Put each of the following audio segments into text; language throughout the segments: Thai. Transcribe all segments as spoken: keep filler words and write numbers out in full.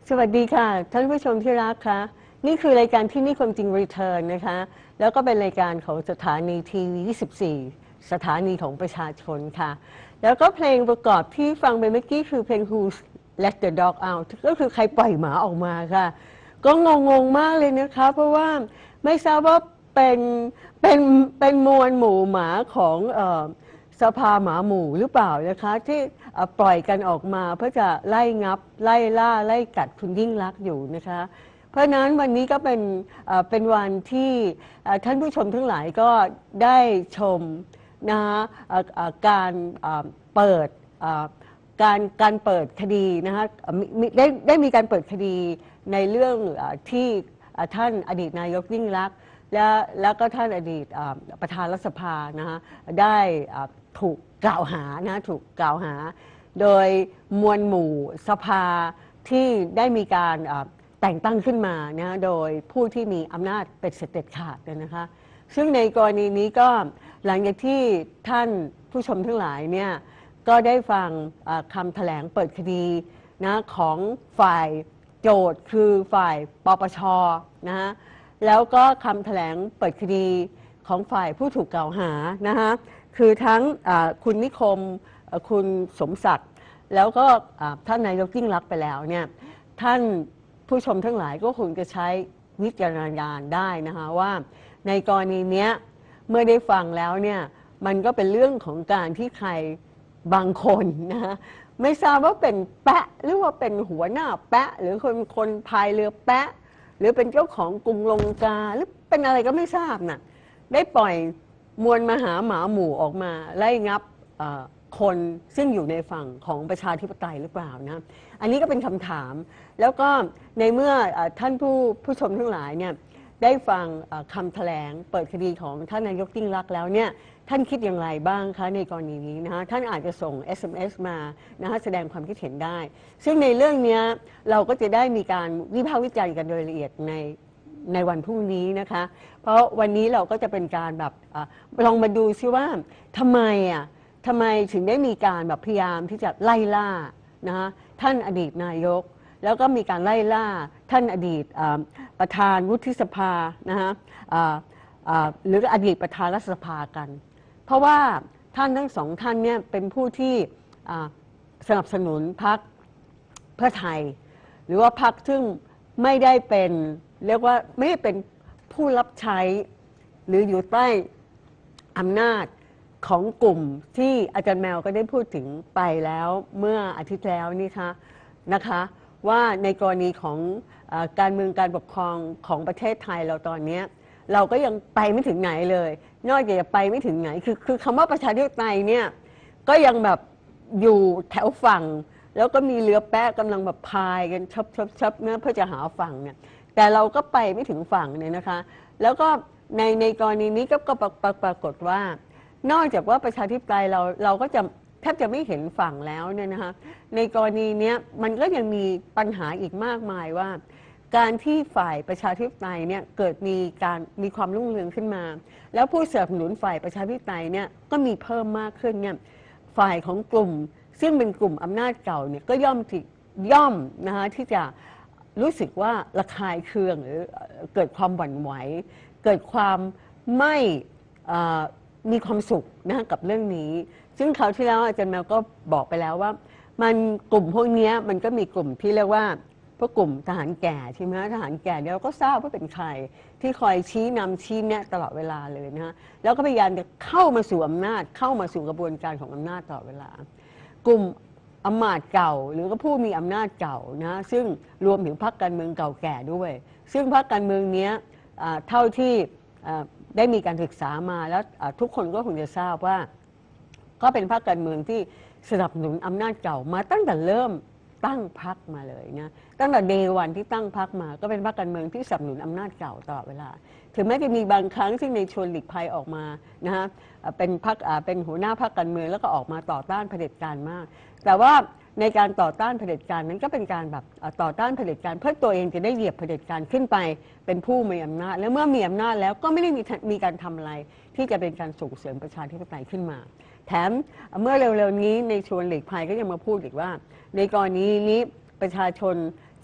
สวัสดีค่ะท่านผู้ชมที่รักค่ะนี่คือรายการที่นี่ความจริงรีเทิร์นนะคะแล้วก็เป็นรายการของสถานีทีวียี่สิบสี่สถานีของประชาชนค่ะแล้วก็เพลงประกอบที่ฟังไปเมื่อกี้คือเพลง Who Let the Dog Out ก็คือใครปล่อยหมาออกมาค่ะก็งงๆมากเลยนะคะเพราะว่าไม่ทราบว่าเป็นเป็นเป็นมวลหมู่หมาของเอ่อสภาหมาหมู่หรือเปล่านะคะที่ปล่อยกันออกมาเพื่อจะไล่งับไล่ล่าไล่กัดคุณยิ่งลักษณ์อยู่นะคะเพราะนั้นวันนี้ก็เป็นเป็นวันที่ท่านผู้ชมทั้งหลายก็ได้ชมนะคะการเปิดการการเปิดคดีนะคะได้ได้มีการเปิดคดีในเรื่องที่ท่านอดีตนายกยิ่งลักษณ์และแล้วก็ท่านอดีตประธานรัฐสภานะคะได้ถูกกล่าวหานะถูกกล่าวหาโดยมวลหมู่สภาที่ได้มีการแต่งตั้งขึ้นมานะโดยผู้ที่มีอำนาจเป็นเด็ดขาดนะคะซึ่งในกรณีนี้ก็หลังจากที่ท่านผู้ชมทั้งหลายเนี่ยก็ได้ฟังคำแถลงเปิดคดีนะของฝ่ายโจทย์คือฝ่ายปปช.นะฮะแล้วก็คำแถลงเปิดคดีของฝ่ายผู้ถูกกล่าวหานะคะคือทั้งคุณนิคมคุณสมศักดิ์แล้วก็ท่านนายกยิ่งลักษณ์ไปแล้วเนี่ยท่านผู้ชมทั้งหลายก็คงจะใช้วิจารณญาณได้นะคะว่าในกรณีนี้เมื่อได้ฟังแล้วเนี่ยมันก็เป็นเรื่องของการที่ใครบางคนนะไม่ทราบว่าเป็นแปะหรือว่าเป็นหัวหน้าแปะหรือคนคนพายเรือแปะหรือเป็นเจ้าของกรุงลงกาหรือเป็นอะไรก็ไม่ทราบน่ะได้ปล่อยมวลมหาหมาหมู่ออกมาไล่งับคนซึ่งอยู่ในฝั่งของประชาธิปไตยหรือเปล่านะอันนี้ก็เป็นคำถามแล้วก็ในเมื่อท่านผู้ผู้ชมทั้งหลายเนี่ยได้ฟังคำแถลงเปิดคดีของท่านนายกยิ่งลักษณ์แล้วเนี่ยท่านคิดอย่างไรบ้างคะในกรณีนี้นะคะท่านอาจจะส่ง เอส เอ็ม เอส มานะคะแสดงความคิดเห็นได้ซึ่งในเรื่องนี้เราก็จะได้มีการวิพากษ์วิจารณ์กันโดยละเอียดในในวันพรุ่งนี้นะคะเพราะวันนี้เราก็จะเป็นการแบบลองมาดูซิว่าทำไมอ่ะทำไมถึงได้มีการแบบพยายามที่จะไล่ล่านะคะท่านอดีตนายกแล้วก็มีการไล่ล่าท่านอดีตประธานวุฒิสภานะคะหรืออดีตประธานรัฐสภากันเพราะว่าท่านทั้งสองท่านเนี่ยเป็นผู้ที่สนับสนุนพรรคเพื่อไทยหรือว่าพรรคซึ่งไม่ได้เป็นเรียกว่าไม่ได้เป็นผู้รับใช้หรืออยู่ใต้อำนาจของกลุ่มที่อาจารย์แมวก็ได้พูดถึงไปแล้วเมื่ออาทิตย์แล้วนี่คะนะคะว่าในกรณีของการเมืองการปกครองของประเทศไทยเราตอนนี้เราก็ยังไปไม่ถึงไหนเลยนอกจากจะไปไม่ถึงไหนคือคือคำว่าประชาธิปไตยเนี่ยก็ยังแบบอยู่แถวฝั่งแล้วก็มีเรือแป๊ะกำลังแบบพายกันชับชับชับเนื้อเพื่อจะหาฝั่งเนี่ยแต่เราก็ไปไม่ถึงฝั่งเนี่ยนะคะแล้วก็ในในกรณีนี้ก็ปรากฏว่านอกจากว่าประชาธิปไตยเราเราก็จะแทบจะไม่เห็นฝั่งแล้วเนี่ยนะคะในกรณีนี้มันก็ยังมีปัญหาอีกมากมายว่าการที่ฝ่ายประชาธิปไตยเนี่ยเกิดมีการมีความรุ่งเรืองขึ้นมาแล้วผู้สนับสนุนฝ่ายประชาธิปไตยเนี่ยก็มีเพิ่มมากขึ้นเนี่ยฝ่ายของกลุ่มซึ่งเป็นกลุ่มอำนาจเก่าเนี่ยก็ย่อมที่ย่อมนะคะที่จะรู้สึกว่าระคายเคืองหรือเกิดความหวั่นไหวเกิดความไม่มีความสุขนะกับเรื่องนี้ซึ่งคราวที่แล้วอาจารย์แมวก็บอกไปแล้วว่ามันกลุ่มพวกนี้มันก็มีกลุ่มที่เรียกว่าพวกกลุ่มทหารแก่ใช่ไหมทหารแก่เนี่ยเราก็ทราบว่าเป็นใครที่คอยชี้นำชี้แนะตลอดเวลาเลยนะฮะแล้วก็พยายามจะเข้ามาสู่อำนาจเข้ามาสู่กระบวนการของอำนาจตลอดเวลากลุ่มอำมาตย์เก่าหรือก็ผู้มีอำนาจเก่านะซึ่งรวมถึงพรรคการเมืองเก่าแก่ด้วยซึ่งพรรคการเมืองนี้เท่าที่ได้มีการศึกษามาแล้วทุกคนก็คงจะทราบว่าก็เป็นพรรคการเมืองที่สนับสนุนอำนาจเก่ามาตั้งแต่เริ่มตั้งพรรคมาเลยนะตั้งแต่เดย์วันที่ตั้งพรรคมาก็เป็นพรรคการเมืองที่สนับสนุนอำนาจเก่าตลอดเวลาถึงแม้จะมีบางครั้งที่ในชวนหลีกภัยออกมานะฮะเป็นพรรคเป็นหัวหน้าพรรคการเมืองแล้วก็ออกมาต่อต้านเผด็จการมากแต่ว่าในการต่อต้านเผด็จการนั้นก็เป็นการแบบต่อต้านเผด็จการเพื่อตัวเองจะได้เหยียบเผด็จการขึ้นไปเป็นผู้มีอำนาจแล้วเมื่อมีอำนาจแล้วก็ไม่ได้มีมีการทำอะไรที่จะเป็นการส่งเสริมประชาธิปไตยขึ้นมาแถมเมื่อเร็วๆนี้ในชวนหลีกภัยก็ยังมาพูดอีกว่าในกรณีนี้ประชาชน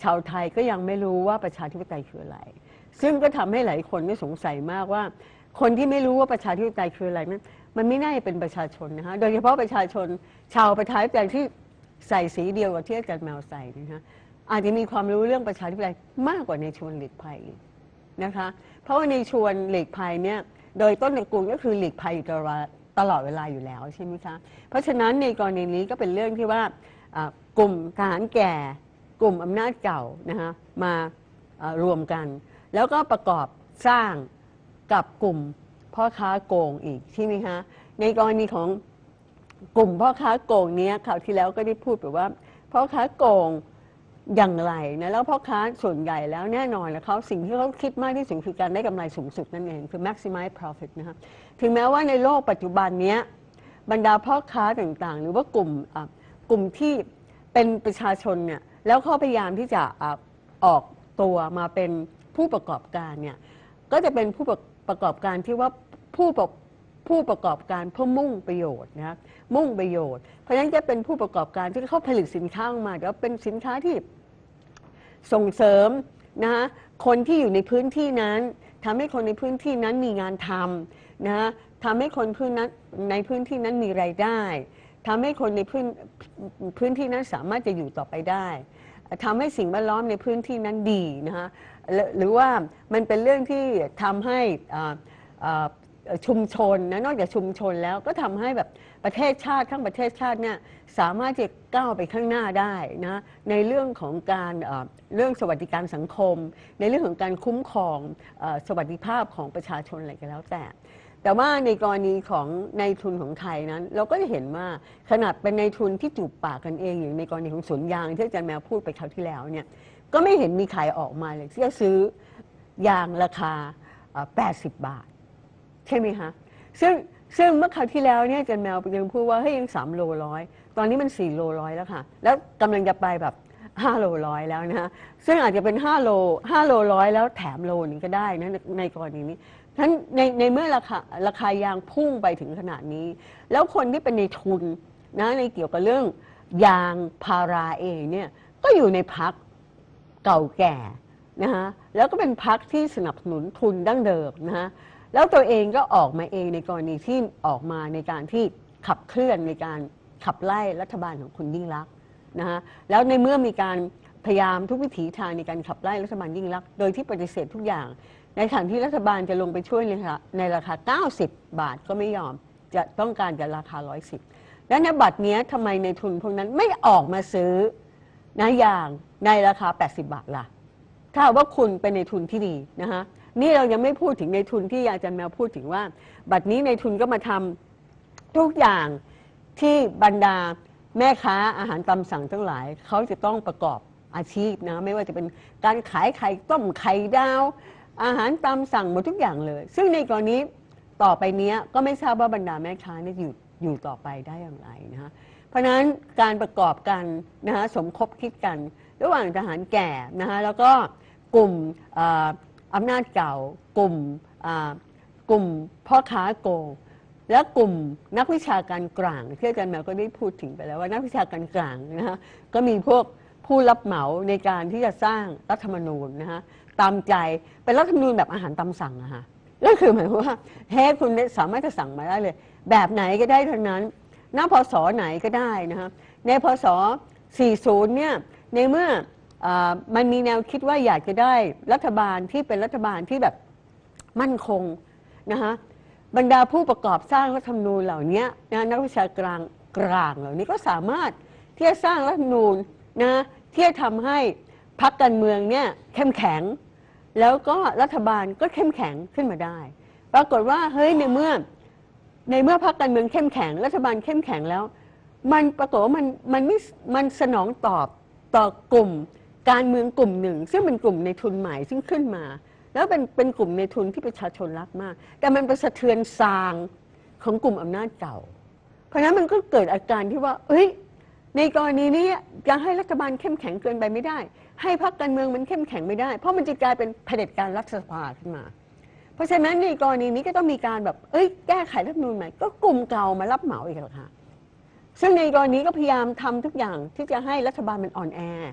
ชาวไทยก็ยังไม่รู้ว่าประชาธิปไตยคืออะไรซึ่งก็ทำให้หลายคนไม่สงสัยมากว่าคนที่ไม่รู้ว่าประชาธิปไตยคืออะไรนั้นมันไม่น่าจะเป็นประชาชนนะคะโดยเฉพาะประชาชนชาวประชาธิปไตยที่ใส่สีเดียวกับที่อาจารย์แมวใส่นะคะอาจจะมีความรู้เรื่องประชาธิปไตยมากกว่าในชวนหลีกภัยนะคะเพราะว่าในชวนหลีกภัยเนี่ยโดยต้นตระกูลก็คือหลีกภัยอยู่ตลอดเวลาอยู่แล้วใช่ไหมคะเพราะฉะนั้นในกรณีนี้ก็เป็นเรื่องที่ว่ากลุ่มทหารแก่กลุ่มอำนาจเก่านะคะมารวมกันแล้วก็ประกอบสร้างกับกลุ่มพ่อค้าโกงอีกใช่ไหมคะในกรณีของกลุ่มพ่อค้าโกงนี้คราวที่แล้วก็ได้พูดไปว่าพ่อค้าโกงอย่างไรนะแล้วพ่อค้าส่วนใหญ่แล้วแน่นอนแล้วเขาสิ่งที่เขาคิดมากที่สุดคือการได้กำไรสูงสุดนั่นเองคือ maximize profit นะคะถึงแม้ว่าในโลกปัจจุบันนี้บรรดาพ่อค้าต่างๆหรือว่ากลุ่มกลุ่มที่เป็นประชาชนเนี่ยแล้วเขาพยายามที่จะออกตัวมาเป็นผู้ประกอบการเนี่ยก็จะเป็นผู้ประกอบการที่ว่าผู้ผู้ประกอบการเพื่อมุ่งประโยชน์นะครับมุ่งประโยชน์เพราะฉะนั้นจะเป็นผู้ประกอบการที่เขาผลิตสินค้าออกมาแล้วเป็นสินค้าที่ส่งเสริมนะฮะคนที่อยู่ในพื้นที่นั้นทำให้คนในพื้นที่นั้นมีงานทำนะฮะทำให้คนพื้นนั้นในพื้นที่นั้นมีรายได้ทำให้คนในพื้นพื้นที่นั้นสามารถจะอยู่ต่อไปได้ทำให้สิ่งแวดล้อมในพื้นที่นั้นดีนะฮะหรือว่ามันเป็นเรื่องที่ทำให้ชุมชนนะนอกจากชุมชนแล้วก็ทำให้แบบประเทศชาติทั้งประเทศชาติเนี่ยสามารถจะก้าวไปข้างหน้าได้นะในเรื่องของการเรื่องสวัสดิการสังคมในเรื่องของการคุ้มครองสวัสดิภาพของประชาชนอะไรก็แล้วแต่แต่ว่าในกรณีของนายทุนของไทยนั้นเราก็จะเห็นว่าขนาดเป็นนายทุนที่จูบปากกันเองอย่างในกรณีของสวนยางที่อาจารย์แมวพูดไปคราวที่แล้วเนี่ยก็ไม่เห็นมีใครออกมาเลยที่จะซื้อยางราคาแปดสิบบาทใช่ไหมคะซึ่งซึ่งเมื่อคราวที่แล้วเนี่ยอาจารย์แมวยังพูดว่าเฮ้ยยังสามโลร้อยตอนนี้มันสี่โลร้อยแล้วค่ะแล้วกำลังจะไปแบบห้าโลร้อยแล้วนะคะซึ่งอาจจะเป็นห้าโลห้าโลร้อยแล้วแถมโลนึงก็ได้นะในกรณีนี้ทั้นในในเมื่อราคาราคายางพุ่งไปถึงขนาดนี้แล้วคนที่เป็นในทุนนะในเกี่ยวกับเรื่องยางพาราเองเนี่ยก็อยู่ในพรรคเก่าแก่นะคะแล้วก็เป็นพรรคที่สนับสนุนทุนดั้งเดิมนะคะแล้วตัวเองก็ออกมาเองในกรณีที่ออกมาในการที่ขับเคลื่อนในการขับไล่รัฐบาลของคุณยิ่งลักษณ์นะคะแล้วในเมื่อมีการพยายามทุกวิถีทางในการขับไล่รัฐบาลยิ่งลักษณ์โดยที่ปฏิเสธทุกอย่างในขณะที่รัฐบาลจะลงไปช่วยในราคาในราคาเก้าสิบบาทก็ไม่ยอมจะต้องการจะราคาหนึ่งร้อยสิบและในบัตรนี้ทำไมในทุนพวกนั้นไม่ออกมาซื้อนะอย่างในราคาแปดสิบบาทล่ะถ้าว่าคุณเป็นในทุนที่ดีนะคะนี่เรายังไม่พูดถึงในทุนที่อาจารย์แมวพูดถึงว่าบัตรนี้ในทุนก็มาทำทุกอย่างที่บรรดาแม่ค้าอาหารตามสั่งทั้งหลายเขาจะต้องประกอบอาชีพนะไม่ว่าจะเป็นการขายไข่ต้มไข่ดาวอาหารตามสั่งหมดทุกอย่างเลยซึ่งในกรณีต่อไปนี้ก็ไม่ทราบว่าบรรดาแม่ค้าเนี่ยอยู่อยู่ต่อไปได้อย่างไรนะฮะเพราะฉะนั้นการประกอบกันนะฮะสมคบคิดกันระหว่างทหารแก่นะฮะแล้วก็กลุ่มอำนาจเก่ากลุ่มกลุ่มพ่อค้าโกงและกลุ่มนักวิชาการกลางที่อาจารย์แมวก็ได้พูดถึงไปแล้วว่านักวิชาการกลางนะฮะก็มีพวกผู้รับเหมาในการที่จะสร้างรัฐธรรมนูญนะฮะตามใจเป็นรัฐธรรมนูญแบบอาหารตามสั่งอะฮะนั่นคือหมายว่าเฮ้คุณสามารถจะสั่งมาได้เลยแบบไหนก็ได้ทั้งนั้นหน้าพศไหนก็ได้นะฮะในพศสี่สิบเนี่ยในเมื่อมันมีแนวคิดว่าอยากจะได้รัฐบาลที่เป็นรัฐบาลที่แบบมั่นคงนะคะบรรดาผู้ประกอบสร้างรัฐธรรมนูญเหล่านี้นะนักวิชาการกลางเหล่านี้ก็สามารถที่จะสร้างรัฐธรรมนูญนะที่จะทำให้พรรคการเมืองเนี่ยเข้มแข็งแล้วก็รัฐบาลก็เข้มแข็งขึ้นมาได้ปรากฏว่าเฮ้ยในเมื่อในเมื่อพรรคการเมืองเข้มแข็งรัฐบาลเข้มแข็งแล้วมันปรากฏว่ามันมันไม่มันสนองตอบต่อกลุ่มการเมืองกลุ่มหนึ่งซึ่งเป็นกลุ่มในทุนใหม่ซึ่งขึ้นมาแล้วเป็นเป็นกลุ่มในทุนที่ประชาชนรักมากแต่มันไปสะเทือนซางของกลุ่มอำนาจเก่าเพราะฉะนั้นมันก็เกิดอาการที่ว่าเฮ้ยในกรณีนี้จะให้รัฐบาลเข้มแข็งเกินไปไม่ได้ให้พรรคการเมืองมันเข้มแข็งไม่ได้เพราะมันจะกลายเป็นเผด็จการรัฐสภาขึ้นมาเพราะฉะนั้นในกรณีนี้ก็ต้องมีการแบบเอ้ยแก้ไขรัฐธรรมนูญใหม่ก็กลุ่มเก่ามารับเหมาอีกแล้วค่ะซึ่งในกรณีก็พยายามทำทุกอย่างที่จะให้รัฐบาลมันอ่อนแอ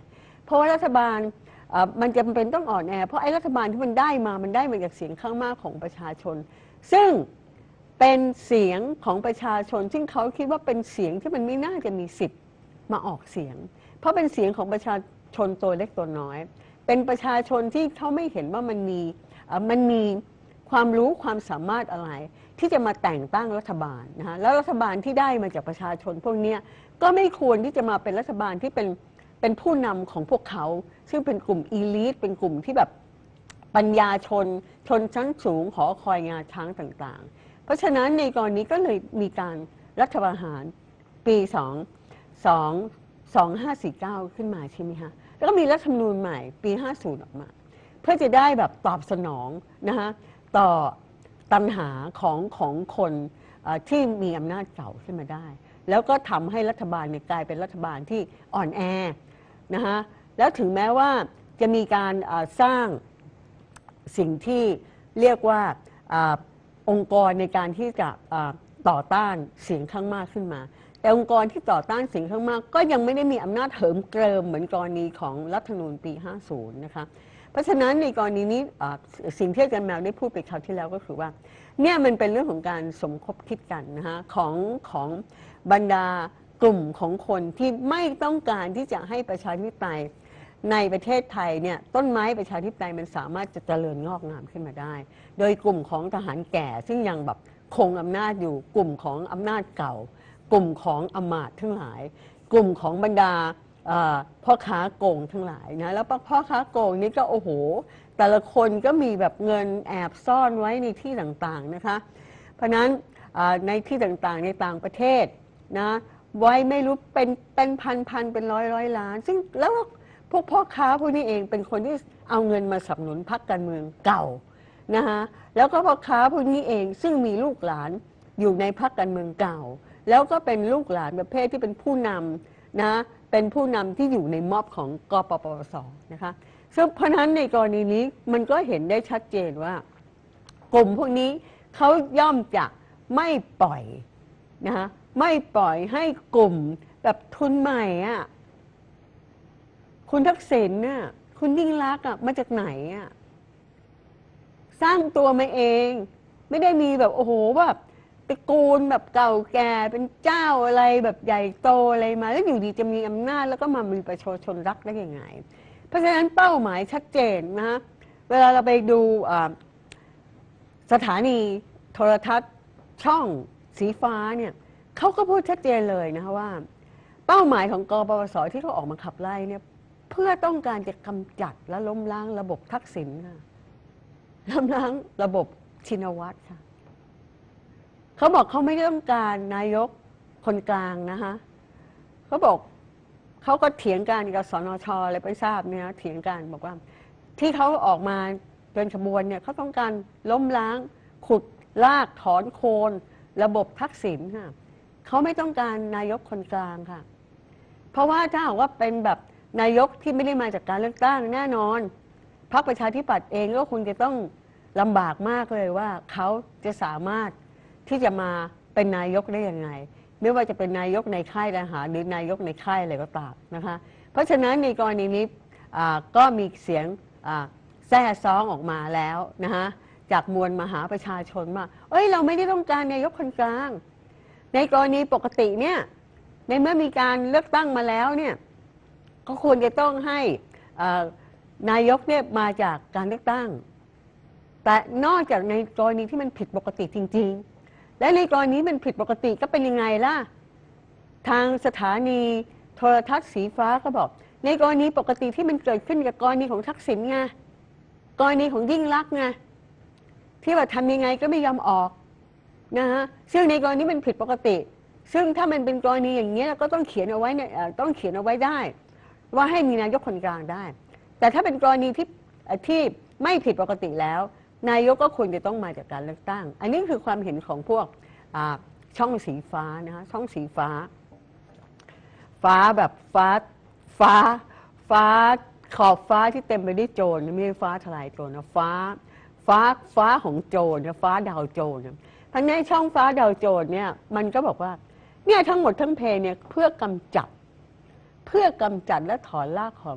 เพราะว่ารัฐบาลมันจำเป็นต้องอ่อนแอเพราะไอ้รัฐบาลที่มันได้มามันได้มาจากเสียงข้างมากของประชาชนซึ่งเป็นเสียงของประชาชนซึ่งเขาคิดว่าเป็นเสียงที่มันไม่น่าจะมีสิทธิ์มาออกเสียงเพราะเป็นเสียงของประชาชนตัวเล็กตัวน้อยเป็นประชาชนที่เขาไม่เห็นว่ามันมีมันมีความรู้ความสามารถอะไรที่จะมาแต่งตั้งรัฐบาลนะฮะแล้วรัฐบาลที่ได้มาจากประชาชนพวกนี้ก็ไม่ควรที่จะมาเป็นรัฐบาลที่เป็นเป็นผู้นำของพวกเขาซึ่งเป็นกลุ่มอีลิทเป็นกลุ่มที่แบบปัญญาชนชนชั้นสูงหอคอยงาช้างต่างๆเพราะฉะนั้นในกรณีก็เลยมีการรัฐประหารปีสองสองสองห้าสี่เก้าขึ้นมาใช่ไหมคะแล้วก็มีรัฐธรรมนูญใหม่ปีห้าสิบออกมาเพื่อจะได้แบบตอบสนองนะคะต่อตัณหาของของคนที่มีอำนาจเก่าขึ้นมาได้แล้วก็ทำให้รัฐบาลเนี่ยกลายเป็นรัฐบาลที่อ่อนแอนะคะแล้วถึงแม้ว่าจะมีการสร้างสิ่งที่เรียกว่าองค์กรในการที่จะต่อต้านเสียงข้างมากขึ้นมาแต่องค์กรที่ต่อต้านเสียงข้างมากก็ยังไม่ได้มีอำนาจเหิมเกริมเหมือนกรณีของรัฐธรรมนูญปีห้าสิบนะคะเพราะฉะนั้นในกรณีนี้สิ่งที่อาจารย์แมวได้พูดไปคราวที่แล้วก็คือว่าเนี่ยมันเป็นเรื่องของการสมคบคิดกันนะคะของของบรรดากลุ่มของคนที่ไม่ต้องการที่จะให้ประชาธิปไตยในประเทศไทยเนี่ยต้นไม้ประชาธิปไตยมันสามารถจะเจริญงอกงามขึ้นมาได้โดยกลุ่มของทหารแก่ซึ่งยังแบบคงอำนาจอยู่กลุ่มของอำนาจเก่ากลุ่มของอำมาตย์ทั้งหลายกลุ่มของบรรดาพ่อค้าโกงทั้งหลายนะแล้วพ่อค้าโกงนี่ก็โอ้โหแต่ละคนก็มีแบบเงินแอบซ่อนไว้ในที่ต่างๆนะคะเพราะนั้นในที่ต่างๆในต่างประเทศนะไว้ไม่รู้เป็นเป็นพันๆเป็นร้อยร้อยล้านซึ่งแล้วพวกพ่อค้าพวกนี้เองเป็นคนที่เอาเงินมาสนับสนุนพรรคการเมืองเก่านะคะแล้วก็พ่อค้าพวกนี้เองซึ่งมีลูกหลานอยู่ในพรรคการเมืองเก่าแล้วก็เป็นลูกหลานประเภทที่เป็นผู้นำนะเป็นผู้นำที่อยู่ในม็อบของกปปสนะคะซึ่งเพราะนั้นในกรณีนี้มันก็เห็นได้ชัดเจนว่ากลุ่มพวกนี้เขาย่อมจะไม่ปล่อยนะคะไม่ปล่อยให้กลุ่มแบบทุนใหม่อ่ะคุณทักษิณน่ะคุณยิ่งลักษณ์อ่ะมาจากไหนอ่ะสร้างตัวมาเองไม่ได้มีแบบโอ้โหแบบตระกูลแบบเก่าแก่เป็นเจ้าอะไรแบบใหญ่โตอะไรมาแล้วอยู่ดีจะมีอำนาจแล้วก็มามีประชาชนรักได้ยังไงเพราะฉะนั้นเป้าหมายชัดเจนนะเวลาเราไปดูสถานีโทรทัศน์ช่องสีฟ้าเนี่ยเขาก็พูดชัดเจนเลยนะคะว่าเป้าหมายของกปปสที่เขาออกมาขับไล่เนี่ยเพื่อต้องการจะกำจัดและล้มล้างระบบทักษิณค่ะล้มล้างระบบชินวัตรค่ะเขาบอกเขาไม่ได้ต้องการนายกคนกลางนะคะเขาบอกเขาก็เถียงกันกับสนช.อะไรไปทราบเนี่ยเถียงกันบอกว่าที่เขาออกมาเป็นขบวนเนี่ยเขาต้องการล้มล้างขุดลากถอนโคนระบบทักษิณค่ะเขาไม่ต้องการนายกคนกลางค่ะเพราะว่าถ้าหากว่าเป็นแบบนายกที่ไม่ได้มาจากการเลือกตั้งแน่นอนพรรคประชาธิปัตย์เองก็คงจะต้องลำบากมากเลยว่าเขาจะสามารถที่จะมาเป็นนายกได้ยังไงไม่ว่าจะเป็นนายกในค่ายทหารหรือนายกในค่ายอะไรก็ตามนะคะเพราะฉะนั้นในกรณีนี้ก็มีเสียงแซ่ซ้องออกมาแล้วนะคะจากมวลมหาประชาชนว่าเอ้ยเราไม่ได้ต้องการนายกคนกลางในกรณีปกติเนี่ยในเมื่อมีการเลือกตั้งมาแล้วเนี่ยก็ควรจะต้องให้นายกเนี่ยมาจากการเลือกตั้งแต่นอกจากในกรณีที่มันผิดปกติจริงๆและในกรณีมันผิดปกติก็เป็นยังไงล่ะทางสถานีโทรทัศน์สีฟ้าก็บอกในกรณีปกติที่มันเกิดขึ้นกับกรณีของทักษิณไงกรณีของยิ่งลักษณ์ไงที่ว่าทำยังไงก็ไม่ยอมออกนะฮะซึ่งในกรณีมันผิดปกติซึ่งถ้ามันเป็นกรณีอย่างนี้ก็ต้องเขียนเอาไว้เนี่ยต้องเขียนเอาไว้ได้ว่าให้มีนายกคนกลางได้แต่ถ้าเป็นกรณีที่ที่ไม่ผิดปกติแล้วนายกก็ควรจะต้องมาจากการเลือกตั้งอันนี้คือความเห็นของพวกช่องสีฟ้านะคะช่องสีฟ้าฟ้าแบบฟ้าฟ้าฟ้าขอบฟ้าที่เต็มไปด้วยโจรไม่ใช่ฟ้าทลายโจรนะฟ้าฟ้าฟ้าของโจรนะฟ้าดาวโจรทั้งในช่องฟ้าดาวโจรเนี่ยมันก็บอกว่าเนี่ยทั้งหมดทั้งเพลงเนี่ยเพื่อกำจัดเพื่อกำจัดและถอนรากของ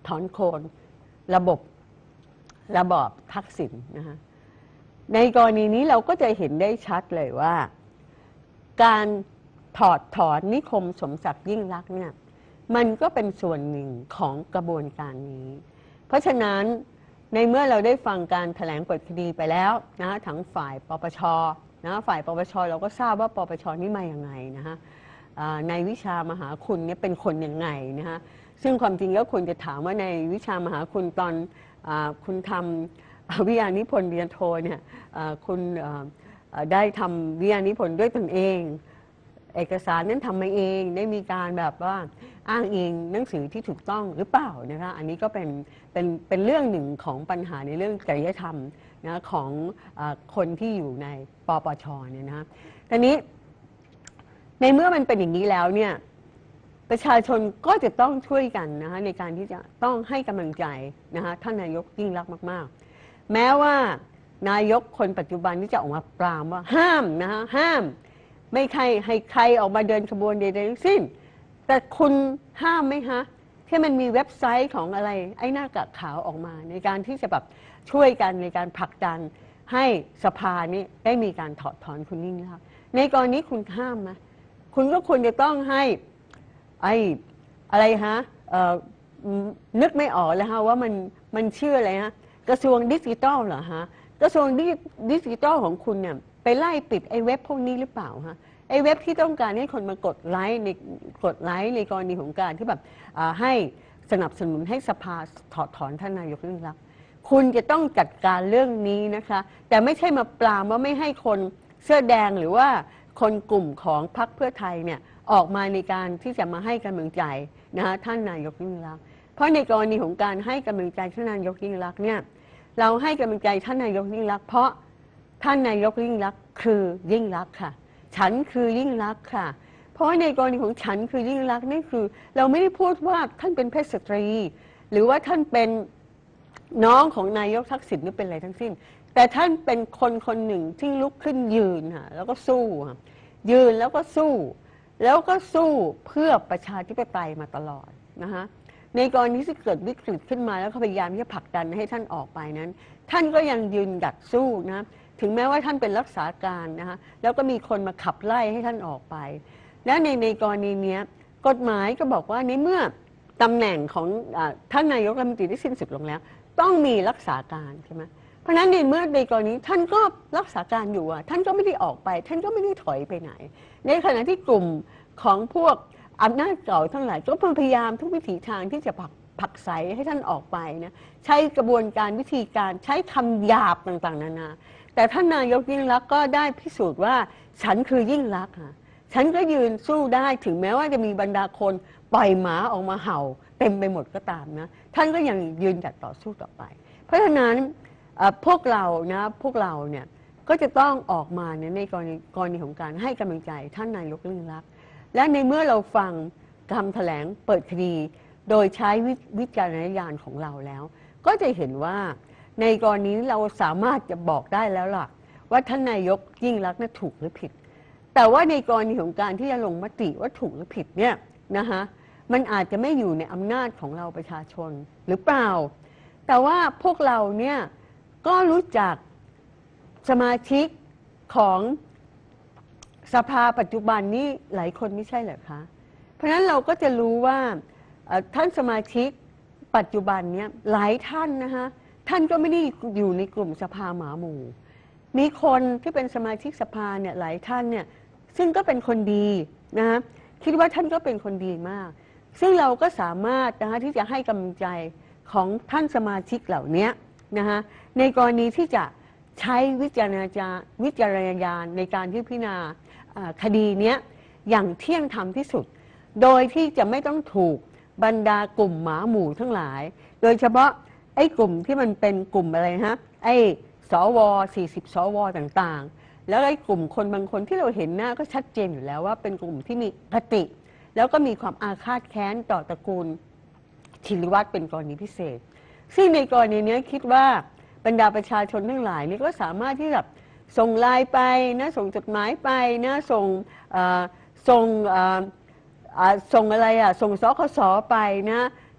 ถอนโค่นระบบระบอบทักษิณนะคะในกรณีนี้เราก็จะเห็นได้ชัดเลยว่าการถอดถอนนิคมสมศักดิ์ยิ่งลักษณ์เนี่ยมันก็เป็นส่วนหนึ่งของกระบวนการนี้เพราะฉะนั้นในเมื่อเราได้ฟังการแถลงเปิดคดีไปแล้วนะทั้งฝ่ายปปชนะฝ่ายปปชเราก็ทราบว่าปปชนี่มาอย่างไงนะฮะในวิชามหาคุณเนี่ยเป็นคนยังไงนะฮะซึ่งความจริงก็ควรจะถามว่าในวิชามหาคุณตอนคุณทำวิทยานิพนธ์เรียนโทเนี่ยคุณได้ทำวิทยานิพนธ์ด้วยตนเองเอกสารนั้นทำมาเองได้มีการแบบว่าอ้างอิงหนังสือที่ถูกต้องหรือเปล่านะคะอันนี้ก็เป็นเป็นเป็นเรื่องหนึ่งของปัญหาในเรื่องจริยธรรมนะของอคนที่อยู่ในปปชเนี่ยนะทีนี้ในเมื่อมันเป็นอย่างนี้แล้วเนี่ยประชาชนก็จะต้องช่วยกันนะคะในการที่จะต้องให้กำลังใจนะคะท่านนายกยิ่งรักมากๆแม้ว่านายกคนปัจจุบันที่จะออกมาปรามว่าห้ามนะคะห้ามไม่ใครให้ใครออกมาเดินขบวนใดๆทั้งสิ้นแต่คุณห้ามไหมฮะที่มันมีเว็บไซต์ของอะไรไอ้หน้ากากขาวออกมาในการที่จะแบบช่วยกันในการผลักดันให้สภานี้ได้มีการถอดถอนคุณยิ่งรักในกรณีคุณห้ามไหมคุณก็ควรจะต้องให้ไอ้อะไรฮะนึกไม่ออกเลยฮะว่ามันมันชื่ออะไรฮะกระทรวงดิจิทัลเหรอฮะกระทรวงดิจิทัลของคุณเนี่ยไปไล่ปิดไอ้เว็บพวกนี้หรือเปล่าฮะไอ้เว็บที่ต้องการให้คนมากดไลค์ในกดไลค์ในกรณีของการที่แบบให้สนับสนุนให้สภาถอดถอนท่านนายกยิ่งรักษณ์คุณจะต้องจัดการเรื่องนี้นะคะแต่ไม่ใช่มาปรามว่าไม่ให้คนเสื้อแดงหรือว่าคนกลุ่มของพรรคเพื่อไทยเนี่ยออกมาในการที่จะมาให้กำลังใจนะคะท่านนายกยิ่งรักษณ์เพราะในกรณีของการให้กำลังใจท่านนายกยิ่งรักษณ์เนี่ยเราให้กำลังใจท่านนายกยิ่งรักษณ์เพราะท่านนายกยิ่งรักษณ์คือยิ่งรักษณ์ค่ะฉันคือยิ่งรักษณ์ค่ะเพราะในกรณีของฉันคือยิ่งรักษณ์นี่คือเราไม่ได้พูดว่าท่านเป็นเพศสตรีหรือว่าท่านเป็นน้องของนายกทักษิณหรือเป็นอะไรทั้งสิ้นแต่ท่านเป็นคนคนหนึ่งที่ลุกขึ้นยืนค่ะแล้วก็สู้ค่ะยืนแล้วก็สู้แล้วก็สู้เพื่อประชาธิปไตยมาตลอดนะคะในกรณีที่เกิดวิกฤตขึ้นมาแล้วเขาพยายามที่จะผลักดันให้ท่านออกไปนั้นท่านก็ยังยืนหยัดสู้นะถึงแม้ว่าท่านเป็นรักษาการนะคะแล้วก็มีคนมาขับไล่ให้ท่านออกไปและในในกรณีนี้กฎหมายก็บอกว่าในเมื่อตำแหน่งของท่านนายกรัฐมนตรีได้สิ้นสุดลงแล้วต้องมีรักษาการใช่ไหมเพราะฉะนั้นในเมื่อในกรณีท่านก็รักษาการอยู่อ่ะท่านก็ไม่ได้ออกไปท่านก็ไม่ได้ถอยไปไหนในขณะที่กลุ่มของพวกอำนาจเก่าทั้งหลายก็พยายามทุกวิถีทางที่จะผลักผลักไสให้ท่านออกไปนะใช้กระบวนการวิธีการใช้คำหยาบต่างๆนานาแต่ท่านนายกยิ่งรักษณ์ก็ได้พิสูจน์ว่าฉันคือยิ่งรักษณ์ค่ะฉันก็ยืนสู้ได้ถึงแม้ว่าจะมีบรรดาคนปล่อยหมาออกมาเห่าเต็มไปหมดก็ตามนะท่านก็ยังยืนหยัดต่อสู้ต่อไปเพราะฉะนั้นพวกเรานะพวกเราเนี่ยก็จะต้องออกมาในกรณีกรณีของการให้กำลังใจท่านนายกยิ่งรักษณ์และในเมื่อเราฟังคำแถลงเปิดคดีโดยใช้วิจารณญาณของเราแล้วก็จะเห็นว่าในกรณีเราสามารถจะบอกได้แล้วล่ะว่าท่านนายกยิ่งรักษณ์นั้นถูกหรือผิดแต่ว่าในกรณีของการที่จะลงมติว่าถูกหรือผิดเนี่ยนะคะมันอาจจะไม่อยู่ในอำนาจของเราประชาชนหรือเปล่าแต่ว่าพวกเราเนี่ยก็รู้จักสมาชิกของสภาปัจจุบันนี้หลายคนไม่ใช่เหรอคะเพราะฉะนั้นเราก็จะรู้ว่าท่านสมาชิกปัจจุบันนี้หลายท่านนะคะท่านก็ไม่ได้อยู่ในกลุ่มสภาหมาหมู่มีคนที่เป็นสมาชิกสภาเนี่ยหลายท่านเนี่ยซึ่งก็เป็นคนดีนะคะคิดว่าท่านก็เป็นคนดีมากซึ่งเราก็สามารถนะคะที่จะให้กำลังใจของท่านสมาชิกเหล่านี้นะคะในกรณีที่จะใช้วิจารณญาณวิจารณญาณในการที่พิจารณาคดีนี้อย่างเที่ยงธรรมที่สุดโดยที่จะไม่ต้องถูกบรรดากลุ่มหมาหมู่ทั้งหลายโดยเฉพาะไอ้กลุ่มที่มันเป็นกลุ่มอะไรฮะไอ้สวสี่สิบสวต่างๆแล้วไอ้กลุ่มคนบางคนที่เราเห็นหน้าก็ชัดเจนอยู่แล้วว่าเป็นกลุ่มที่มีคติแล้วก็มีความอาฆาตแค้นต่อตระกูลชินวัตรเป็นกรณีพิเศษซึ่งในกรณีนี้คิดว่าบรรดาประชาชนทั้งหลายนี่ก็สามารถที่จะส่งไลน์ไปนะส่งจดหมายไปนะส่งส่งส่งอะไรอ่ะส่งสคสไปนะ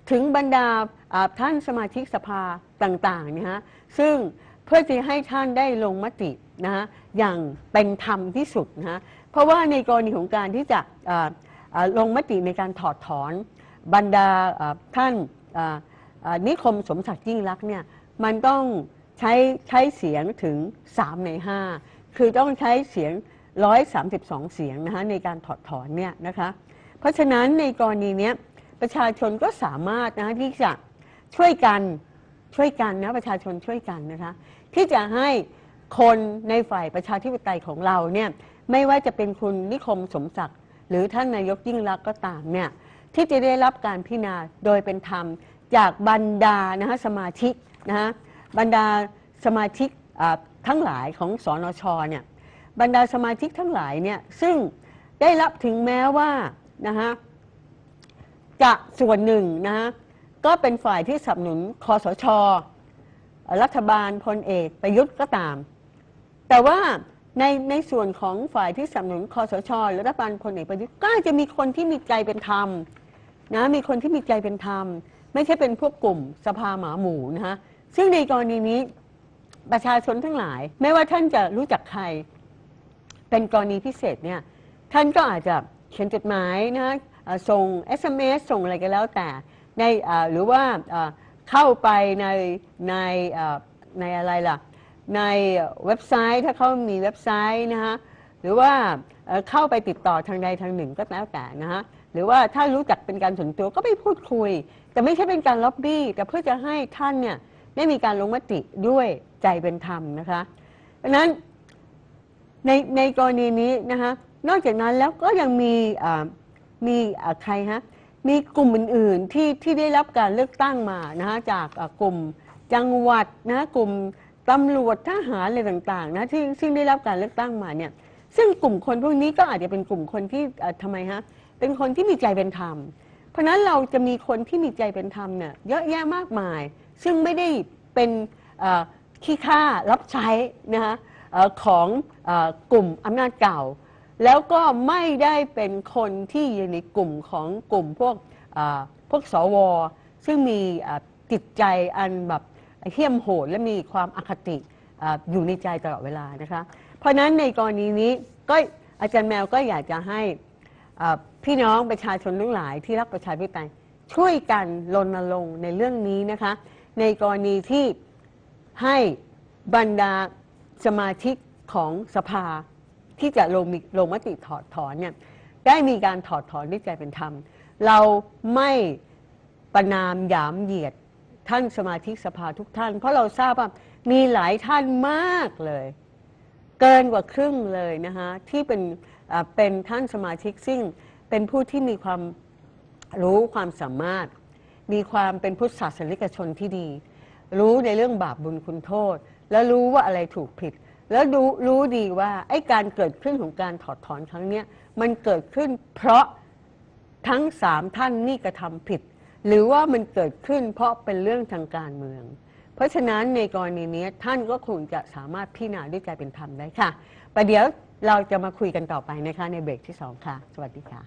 ถึงบรรดาท่านสมาชิกสภาต่างๆนะฮะซึ่งเพื่อที่ให้ท่านได้ลงมตินะฮะอย่างเป็นธรรมที่สุดนะฮะเพราะว่าในกรณีของการที่จะลงมติในการถอดถอนบรรดาท่านนิคมสมศักดิ์ยิ่งลักษณ์เนี่ยมันต้องใช้ใช้เสียงถึงสามในห้าคือต้องใช้เสียงหนึ่งร้อยสามสิบสองเสียงนะคะในการถอดถอนเนี่ยนะคะเพราะฉะนั้นในกรณีนี้ประชาชนก็สามารถนะที่จะช่วยกันช่วยกันนะประชาชนช่วยกันนะคะที่จะให้คนในฝ่ายประชาธิปไตยของเราเนี่ยไม่ว่าจะเป็นคุณนิคมสมศักดิ์หรือท่านนายกยิ่งลักษณ์ก็ตามเนี่ยที่จะได้รับการพิจารณาโดยเป็นธรรมจากบรรดานะฮะสมาชิกนะฮะบรรดาสมาชิกทั้งหลายของสนช.เนี่ยบรรดาสมาชิกทั้งหลายเนี่ยซึ่งได้รับถึงแม้ว่านะฮะจะส่วนหนึ่งนะฮะก็เป็นฝ่ายที่สนับสนุนคสช.รัฐบาลพลเอกประยุทธ์ก็ตามแต่ว่าในในส่วนของฝ่ายที่สนับสนุนคสช.รัฐบาลพลเอกประยุทธ์ก็จะมีคนที่มีใจเป็นธรรมนะมีคนที่มีใจเป็นธรรมไม่ใช่เป็นพวกกลุ่มสภาหมาหมู่นะฮะซึ่งในกรณีนี้ประชาชนทั้งหลายไม่ว่าท่านจะรู้จักใครเป็นกรณีพิเศษเนี่ยท่านก็อาจจะเขียนจดหมายนะส่ง เอส เอ็ม เอส ส่งอะไรก็แล้วแต่ในหรือว่าเข้าไปในในในอะไรล่ะในเว็บไซต์ถ้าเขามีเว็บไซต์นะฮะหรือว่าเข้าไปติดต่อทางใดทางหนึ่งก็แล้วแต่นะฮะหรือว่าถ้ารู้จักเป็นการส่วนตัวก็ไปพูดคุยแต่ไม่ใช่เป็นการล็อบบี้แต่เพื่อจะให้ท่านเนี่ยได้มีการลงมติด้วยใจเป็นธรรมนะคะเพราะนั้นในในกรณีนี้นะคะนอกจากนั้นแล้วก็ยังมีมีใครฮะมีกลุ่มอื่นๆที่ที่ได้รับการเลือกตั้งมานะฮะจากกลุ่มจังหวัดนะกลุ่มตำรวจทหารอะไรต่างๆนะที่ซึ่งได้รับการเลือกตั้งมาเนี่ยซึ่งกลุ่มคนพวกนี้ก็อาจจะเป็นกลุ่มคนที่ทำไมฮะเป็นคนที่มีใจเป็นธรรมเพราะนั้นเราจะมีคนที่มีใจเป็นธรรมเนี่ยเยอะแยะมากมายซึ่งไม่ได้เป็นขี้ข้ารับใช้นะฮะของกลุ่มอำนาจเก่าแล้วก็ไม่ได้เป็นคนที่อยู่ในกลุ่มของกลุ่มพวกพวกสวซึ่งมีจิตใจอันแบบเหี้ยมโหดและมีความอคติอยู่ในใจตลอดเวลานะคะเพราะนั้นในกรณีนี้ก็อาจารย์แมวก็อยากจะให้พี่น้องประชาชนทั้งหลายที่รักประชาธิปไตยช่วยกันรณรงค์ในเรื่องนี้นะคะในกรณีที่ให้บรรดาสมาชิกของสภาที่จะลงลงมติถอดถอนเนี่ยได้มีการถอดถอนด้วยใจเป็นธรรมเราไม่ประนามหยามเหยียดท่านสมาชิกสภาทุกท่านเพราะเราทราบว่ามีหลายท่านมากเลยเกินกว่าครึ่งเลยนะคะที่เป็นเป็นท่านสมาชิกซึ่งเป็นผู้ที่มีความรู้ความสามารถมีความเป็นพุทธศาสนิกชนที่ดีรู้ในเรื่องบาปบุญคุณโทษแล้วรู้ว่าอะไรถูกผิดแล้วรู้รู้ดีว่าไอ้การเกิดขึ้นของการถอดถอนครั้งนี้มันเกิดขึ้นเพราะทั้งสามท่านนี่กระทำผิดหรือว่ามันเกิดขึ้นเพราะเป็นเรื่องทางการเมืองเพราะฉะนั้นในกรณีนี้ท่านก็คงจะสามารถพิจารณาด้วยใจเป็นธรรมได้ค่ะประเดี๋ยวเราจะมาคุยกันต่อไปนะคะในเบรกที่สองค่ะสวัสดีค่ะ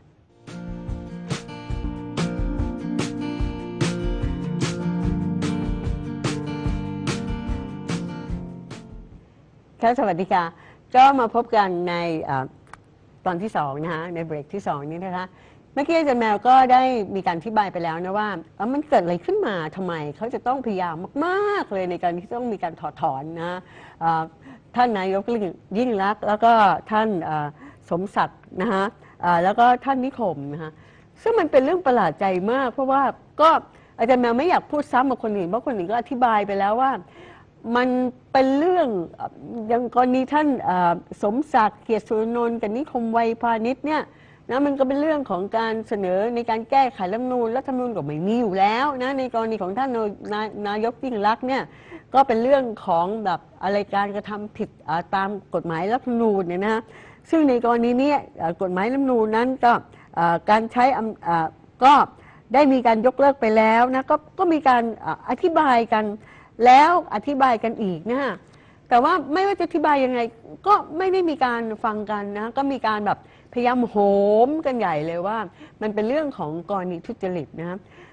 ค่ะสวัสดีค่ะก็มาพบกันในตอนที่สองนะคะในเบรกที่สองนี้นะคะเมื่อกี้อาจารย์แมวก็ได้มีการอธิบายไปแล้วนะว่ามันเกิดอะไรขึ้นมาทำไมเขาจะต้องพยายามมากๆเลยในการที่ต้องมีการถอดถอนนะท่านนายกยิ่งลักษณ์แล้วก็ท่านสมศักดิ์นะฮะแล้วก็ท่านนิคมนะฮะซึ่งมันเป็นเรื่องประหลาดใจมากเพราะว่าก็อาจารย์แมวไม่อยากพูดซ้ำกับคนอื่นเพราะคนอื่นก็อธิบายไปแล้วว่ามันเป็นเรื่องอย่างกรณีท่านสมศักดิ์เกียรติสุรนนท์กับนิคมไวยพานิชเนี่ยนะมันก็เป็นเรื่องของการเสนอในการแก้ไขรัฐธรรมนูญรัฐธรรมนูญก็ไม่มีอยู่แล้วนะในกรณีของท่านนายกยิ่งลักษณ์เนี่ยก็เป็นเรื่องของแบบอะไรการกระทำผิดตามกฎหมายรัฐธรรมนูญเนี่ยนะซึ่งในกรณีนี้กฎหมายรัฐธรรมนูญนั้นก็การใช้ก็ได้มีการยกเลิกไปแล้วนะก็ก็มีการอธิบายกันแล้วอธิบายกันอีกนะฮะแต่ว่าไม่ว่าจะอธิบายยังไงก็ไม่ได้มีการฟังกันนะก็มีการแบบพยายามโหมกันใหญ่เลยว่ามันเป็นเรื่องของกรณีทุจริตนะ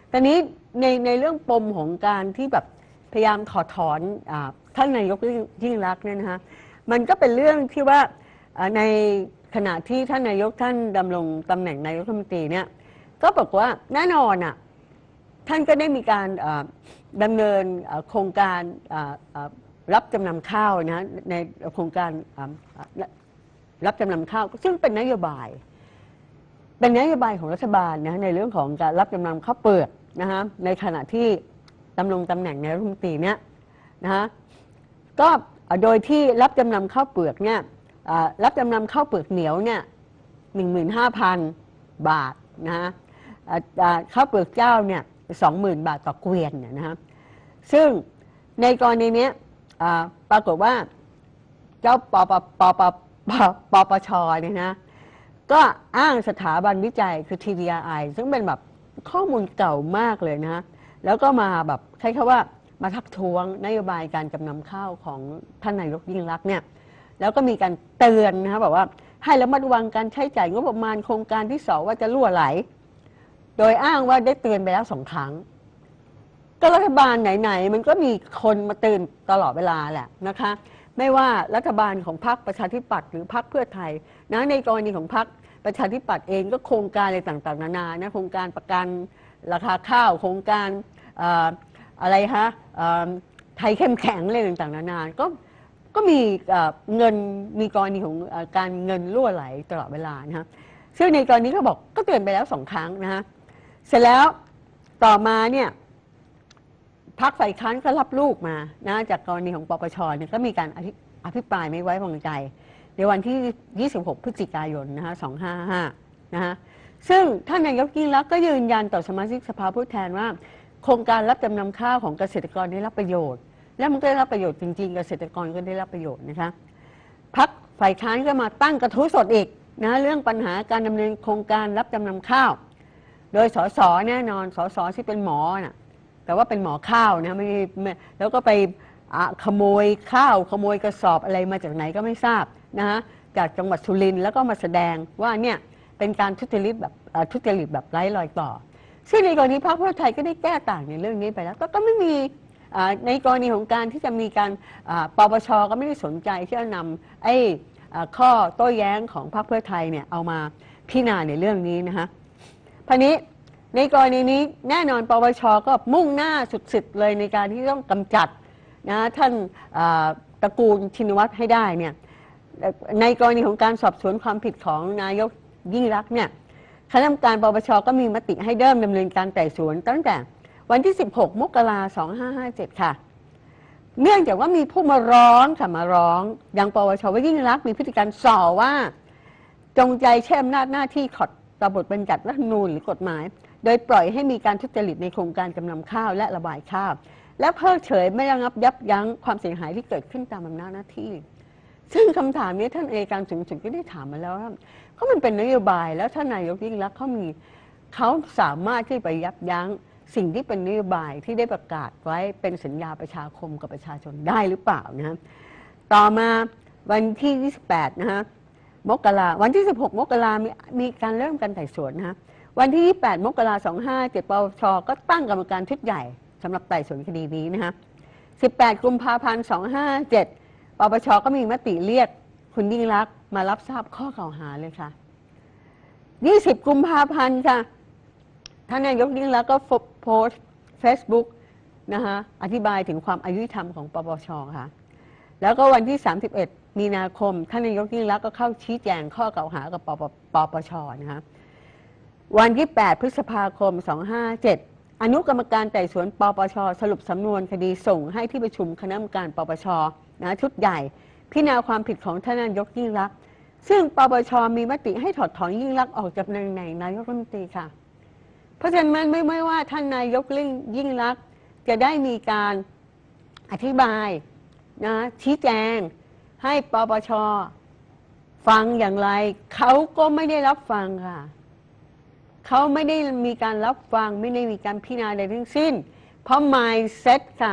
ตอนนี้ในในเรื่องปมของการที่แบบพยายามถอดถอนท่านนายกยิ่งรักษณ์เนี่ยนะคะมันก็เป็นเรื่องที่ว่าในขณะที่ท่านนายกท่านดำรงตำแหน่งนายกรัฐมนตรีเนี่ยก็บอกว่าแน่นอนอ่ะท่านก็ได้มีการดำเนินโครงการรับจำนำข้าวนะในโครงการรับจำนำข้าวซึ่งเป็นนโยบายเป็นนโยบายของรัฐบาลนะในเรื่องของการรับจำนำข้าวเปลือกนะฮะในขณะที่ดำรงตำแหน่งนายกรัฐมนตรีเนี่ยนะฮะก็โดยที่รับจำนำข้าวเปลือกเนี่ยรับจำนำข้าวเปลือกเหนียวเนี่ยหนึ่งหมื่นห้าพันบาทนะฮะข้าวเปลือกเจ้าเนี่ยสองหมื่นบาทต่อเกวียนเนี่ยนะฮะซึ่งในกรณีนี้ปรากฏว่าเจ้าปปปปปปชเนี่ยนะก็อ้างสถาบันวิจัยคือ ที ดี อาร์ ไอ ซึ่งเป็นแบบข้อมูลเก่ามากเลยนะแล้วก็มาแบบใช้คำว่ามาทักท้วงนโยบายการจำนำข้าวของท่านนายกยิ่งรักษณ์เนี่ยแล้วก็มีการเตือนนะคะบอกว่าให้ระมัดระวังการใช้จ่ายงบประมาณโครงการที่สองว่าจะรั่วไหลโดยอ้างว่าได้เตือนไปแล้วสองครั้งก็รัฐบาลไหนๆมันก็มีคนมาเตือนตลอดเวลาแหละนะคะไม่ว่ารัฐบาลของพรรคประชาธิปัตย์หรือพรรคเพื่อไทยนะในกรณีของพรรคประชาธิปัตย์เองก็โครงการอะไรต่างๆนานานะโครงการประกันราคาข้าวโครงการอะไรฮะไทยเข้มแข็งอะไรต่างๆนานาก็ก็มีเงินมีกรณีของการเงินรั่วไหลตลอดเวลานะฮะซึ่งในกรณีเขาบอกก็เตือนไปแล้วสองครั้งนะฮะเสร็จแล้วต่อมาเนี่ยพรรคฝ่ายค้านก็รับลูกมานะจากกรณีของปปชเนี่ยก็มีการอภิปรายไม่ไว้วางใจในวันที่ยี่สิบหกพฤศจิกายนนะฮะสองห้าห้านะฮะซึ่งท่านนายกยิ่งรักษณ์ก็ยืนยันต่อสมาชิกสภาผู้แทนว่าโครงการรับจำนำข้าวของเกษตรกรได้รับประโยชน์และมันก็ได้รับประโยชน์จริงๆเกษตรกรก็ได้รับประโยชน์นะคะพรรคฝ่ายค้านก็มาตั้งกระทู้สดอีกนะเรื่องปัญหาการดำเนินโครงการรับจำนำข้าวโดยสสแน่นอนสสที่เป็นหมอน่ะแต่ว่าเป็นหมอข้าวนะไม่แล้วก็ไปขโมยข้าวขโมยกระสอบอะไรมาจากไหนก็ไม่ทราบนะฮะจากจังหวัดสุรินทร์แล้วก็มาแสดงว่าเนี่ยเป็นการทุจริตแบบทุจริตแบบไร้รอยต่อซึ่งในกรณีพรรคเพื่อไทยก็ได้แก้ต่างในเรื่องนี้ไปแล้วก็ก็ไม่มีในกรณีของการที่จะมีการปปชก็ไม่ได้สนใจที่จะนำไอ้ข้อโต้แย้งของพรรคเพื่อไทยเนี่ยเอามาพิจารณาในเรื่องนี้นะคะพอนี้ในกรณีนี้แน่นอนปปชก็มุ่งหน้าสุดๆเลยในการที่ต้องกำจัดนะท่านตระกูลชินวัตรให้ได้เนี่ยในกรณีของการสอบสวนความผิดของนายกยิ่งรักษณ์เนี่ยคณะกรรมการปปชก็มีมติให้เริ่มดำเนินการไต่สวนตั้งแต่วันที่สิบหกมกราคมสองห้าห้าเจ็ดค่ะเนื่องจากว่ามีผู้มาร้องค่ะมาร้องยังปปชว่ายิ่งรักษณ์มีพฤติการส่อว่าจงใจใช้อำนาจหน้าที่ขัดต่อบทบัญญัติรัฐธรรมนูญหรือกฎหมายโดยปล่อยให้มีการทุจริตในโครงการจำนำข้าวและระบายข้าวและเพิกเฉยไม่ระงับยับยั้งความเสียหายที่เกิดขึ้นตามอำนาจหน้าที่ซึ่งคำถามนี้ท่านอัยการสูงสุดก็ได้ถามมาแล้วว่าก็มันเป็นนโยบายแล้วท่านนายกยิ่งรักษณ์เขามีเขาสามารถที่ไปยับยั้งสิ่งที่เป็นนโยบายที่ได้ประกาศไว้เป็นสัญญาประชาคมกับประชาชนได้หรือเปล่านะต่อมาวันที่ยี่สิบแปดนะฮะมกราวันที่สิบหกมกรามีมีการเริ่มการไต่สวนนะฮะวันที่ยี่สิบแปดมกราคมสองห้าเจ็ดปปชก็ตั้งกรรมการชุดใหญ่สำหรับไต่สวนคดีนี้นะฮะสิบแปดกุมภาพันธ์สองห้าเจ็ดปปชก็มีมติเรียกคุณยิ่งรักษณ์มารับทราบข้อกล่าวหาเลยค่ะยี่สิบกุมภาพันธ์ค่ะท่านนายกยิ่งรักษณ์ก็โพสต์ Facebook นะคะอธิบายถึงความอายุธรรมของปปชค่ะแล้วก็วันที่สามสิบเอ็ดมีนาคมท่านนายกยิ่งรักษณ์ก็เข้าชี้แจงข้อกล่าวหากับปปปชนะคะวันที่แปดพฤษภาคมสองห้าเจ็ดอนุกรรมการไต่สวนปปชสรุปสำนวนคดีส่งให้ที่ประชุมคณะกรรมการปปชนะชุดใหญ่พิจารณาความผิดของท่านนายกยิ่งรักษณ์ซึ่งปปชมีมติให้ถอดถอนยิ่งรักษณ์ออกจากตำแหน่งนายกรัฐมนตรีค่ะเพราะฉะนั้นไม่ไม่ว่าท่านนายกยิ่งรักษณ์จะได้มีการอธิบายนะชี้แจงให้ปปชฟังอย่างไรเขาก็ไม่ได้รับฟังค่ะเขาไม่ได้มีการรับฟังไม่ได้มีการพิจารณาใดทั้งสิ้นเพราะ mindset ค่ะ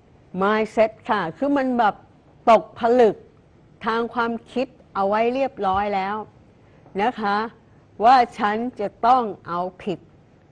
mindset ค่ะคือมันแบบตกผลึกทางความคิดเอาไว้เรียบร้อยแล้วนะคะว่าฉันจะต้องเอาผิดกับ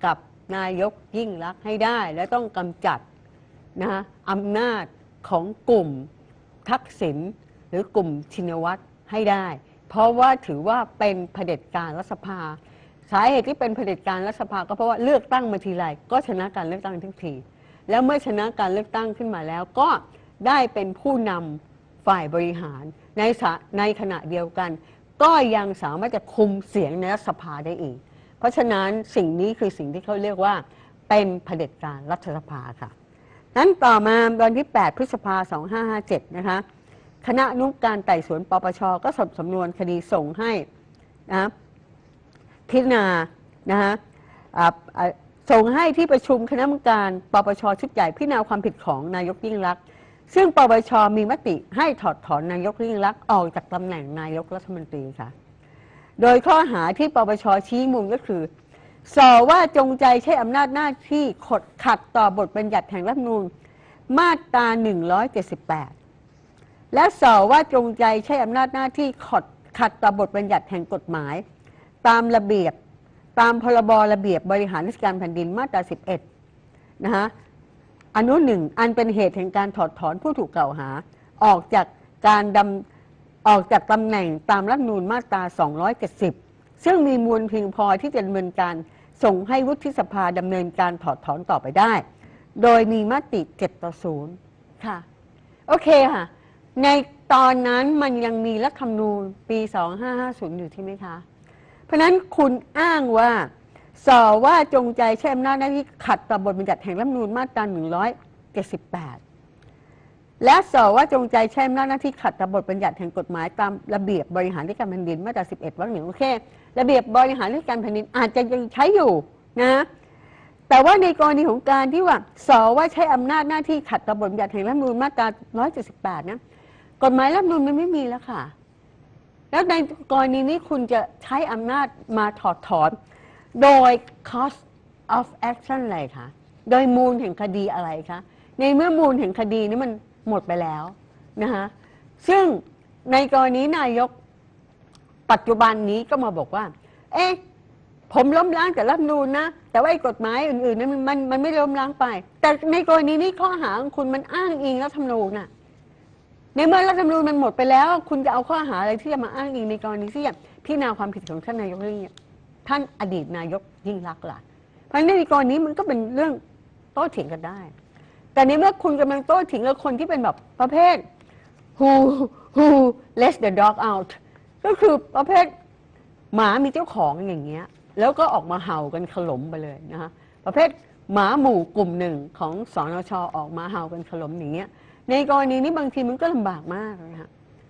นายกยิ่งลักษณ์ให้ได้และต้องกำจัดนะอำนาจของกลุ่มทักษิณหรือกลุ่มชินวัตรให้ได้เพราะว่าถือว่าเป็นเผด็จการรัฐสภาสาเหตุที่เป็นเผด็จการรัฐสภาก็เพราะว่าเลือกตั้งมาทีไรก็ชนะการเลือกตั้งทุกทีแล้วเมื่อชนะการเลือกตั้งขึ้นมาแล้วก็ได้เป็นผู้นำฝ่ายบริหารในในขณะเดียวกันก็ยังสามารถจะคุมเสียงในรัฐสภาได้อีกเพราะฉะนั้นสิ่งนี้คือสิ่งที่เขาเรียกว่าเป็นเผด็จการรัฐสภาค่ะนั้นต่อมาวันที่แปดพฤษภาคมสองพันห้าร้อยห้าสิบเจ็ดนะคะคณะอนุกรรมการไต่สวนปปชก็ส่งสำนวนคดีส่งให้นะพิจารณานะฮะส่งให้ที่ประชุมคณะกรรมการปปชชุดใหญ่พิจารณาความผิดของนายกยิ่งลักษณ์ซึ่งปปชมีมติให้ถอดถอนนายกยิ่งลักษณ์ออกจากตำแหน่งนายกรัฐมนตรีค่ะโดยข้อหาที่ปปชชี้มูลก็คือส่อว่าจงใจใช้อำนาจหน้าที่ขัดต่อบทบัญญัติแห่งรัฐธรรมนูญมาตราหนึ่งร้อยเจ็ดสิบแปดและส่อว่าจงใจใช้อำนาจหน้าที่ขัดขัดต่อบทบัญญัติแห่งกฎหมายตามระเบียบตามพรบระเบียบบริหารราชการแผ่นดินมาตราสิบเอ็ดนะฮะอนุหนึ่งอันเป็นเหตุแห่งการถอดถอนผู้ถูกกล่าวหาออกจากการดำออกจากตำแหน่งตามรัฐธรรมนูญมาตราสองร้อยเจ็ดสิบซึ่งมีมูลเพียงพอที่จะดำเนินการส่งให้วุฒิสภาดำเนินการถอดถอนต่อไปได้โดยมีมติเจ็ดต่อศูนย์ค่ะโอเคค่ะในตอนนั้นมันยังมีรัฐธรรมนูญปีสองพันห้าร้อยห้าสิบอยู่ใช่ไหมคะเพราะนั้นคุณอ้างว่าส่อว่าจงใจใช้อำนาจหน้าที่ขัดต่อบทบัญญัติแห่งรัฐธรรมนูญมาตราหนึ่งร้อยเจ็ดสิบแปดและส่อว่าจงใจใช้อำนาจหน้าที่ขัดต่อบทบัญญัติแห่งกฎหมายตามระเบียบบริหารราชการแผ่นดินมาตราสิบเอ็ดวรรคหนึ่งโอเคระเบียบบริหารราชการแผ่นดินอาจจะยังใช้อยู่นะแต่ว่าในกรณีของการที่ว่าส่อว่าใช้อำนาจหน้าที่ขัดต่อบทบัญญัติแห่งรัฐธรรมนูญมาตราหนึ่งร้อยเจ็ดสิบแปดนะกฎหมายรัฐธรรมนูญมันไม่มีแล้วค่ะแล้วในกรณีนี้คุณจะใช้อำนาจมาถอดถอนโดย cost of action อะไรคะโดยมูลแห่งคดีอะไรคะในเมื่อมูลแห่งคดีนี้มันหมดไปแล้วนะคะซึ่งในกรณีนายกปัจจุบันนี้ก็มาบอกว่าเอ๊ะผมล้มล้างแต่รัฐธรรมนูญนะแต่ว่ากฎหมายอื่นๆนั้นมันมันไม่ล้มล้างไปแต่ในกรณีนี้ข้อหาของคุณมันอ้างอิงรัฐธรรมนูญน่ะในเมื่อรัฐธรรมนูญมันหมดไปแล้วคุณจะเอาข้อหาอะไรที่จะมาอ้างอิงในกรณีที่พิจารณาความผิดของท่านนายกยิ่งท่านอดีตนายกยิ่งลักษณ์ล่ะเพราะในกรณีมันก็เป็นเรื่องโต้เถียงกันได้แต่ในเมื่อคุณกำลังโต้เถียงกับคนที่เป็นแบบประเภท who who let the dog out ก็คือประเภทหมามีเจ้าของอย่างเงี้ยแล้วก็ออกมาเห่ากันขลมไปเลยนะคะประเภทหมาหมู่กลุ่มหนึ่งของสนช.ออกมาเห่ากันขลมอย่างเงี้ยในกรณีนี้บางทีมันก็ลำบากมากนะคะ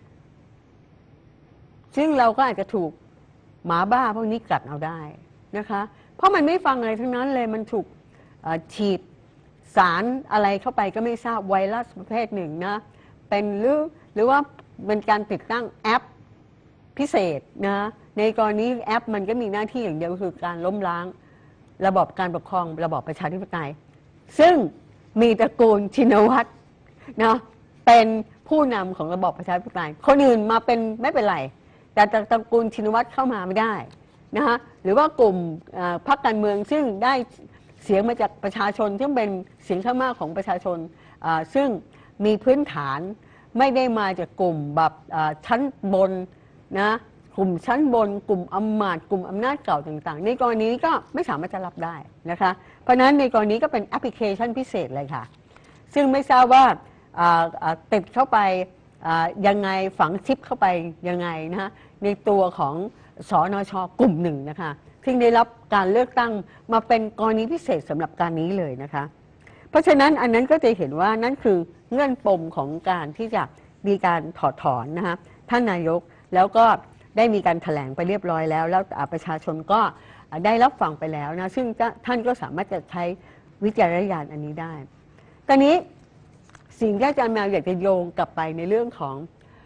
ซึ่งเราก็อาจจะถูกหมาบ้าพวกนี้กัดเอาได้นะคะเพราะมันไม่ฟังอะไรทั้งนั้นเลยมันถูกฉีดสารอะไรเข้าไปก็ไม่ทราบไวรัสประเภทหนึ่งนะเป็นหรือหรือว่าเป็นการติดตั้งแอปพิเศษนะในกรณีแอปมันก็มีหน้าที่อย่างเดียวคือการล้มล้างระบอบการปกครองระบอบประชาธิปไตยซึ่งมีตระกูลชินวัตรนะเป็นผู้นำของระบอบประชาธิปไตยคนอื่นมาเป็นไม่เป็นไรแต่ตระกูลชินวัตรเข้ามาไม่ได้นะคะหรือว่ากลุ่มพรรคการเมืองซึ่งได้เสียงมาจากประชาชนซึ่งเป็นเสียงข้างมากของประชาชนซึ่งมีพื้นฐานไม่ได้มาจากกลุ่มแบบชั้นบนนะกลุ่มชั้นบนกลุ่มอำมาตย์กลุ่มอำนาจเก่าต่างๆในกรณีนี้ก็ไม่สามารถจะรับได้นะคะเพราะฉะนั้นในกรณีก็เป็นแอปพลิเคชันพิเศษเลยค่ะซึ่งไม่ทราบว่าติดเข้าไปยังไงฝังชิปเข้าไปยังไงนะในตัวของสนช.กลุ่มหนึ่งนะคะซึ่งได้รับการเลือกตั้งมาเป็นกรณีพิเศษสำหรับการนี้เลยนะคะเพราะฉะนั้นอันนั้นก็จะเห็นว่านั่นคือเงื่อนปมของการที่จะมีการถอดถอนนะคะท่านนายกแล้วก็ได้มีการแถลงไปเรียบร้อยแล้วแล้วประชาชนก็ได้รับฟังไปแล้วนะซึ่งท่านก็สามารถจะใช้วิจารณญาณอันนี้ได้ตอนนี้สิ่งที่อาจารย์แมวอยากจะโยงกลับไปในเรื่องของ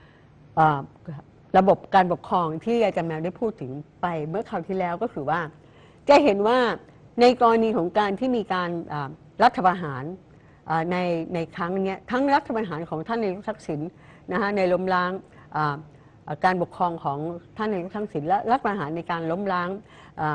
ระบบการปกครองที่อาจารย์แมวได้พูดถึงไปเมื่อคราวที่แล้วก็คือว่าจะเห็นว่าในกรณีของการที่มีการรัฐประหารในในครั้งนี้ทั้งรัฐประหารของท่านนายกทักษิณนะฮะในล้มล้างการปกครองของท่านนายกทักษิณและรัฐประหารในการล้มล้าง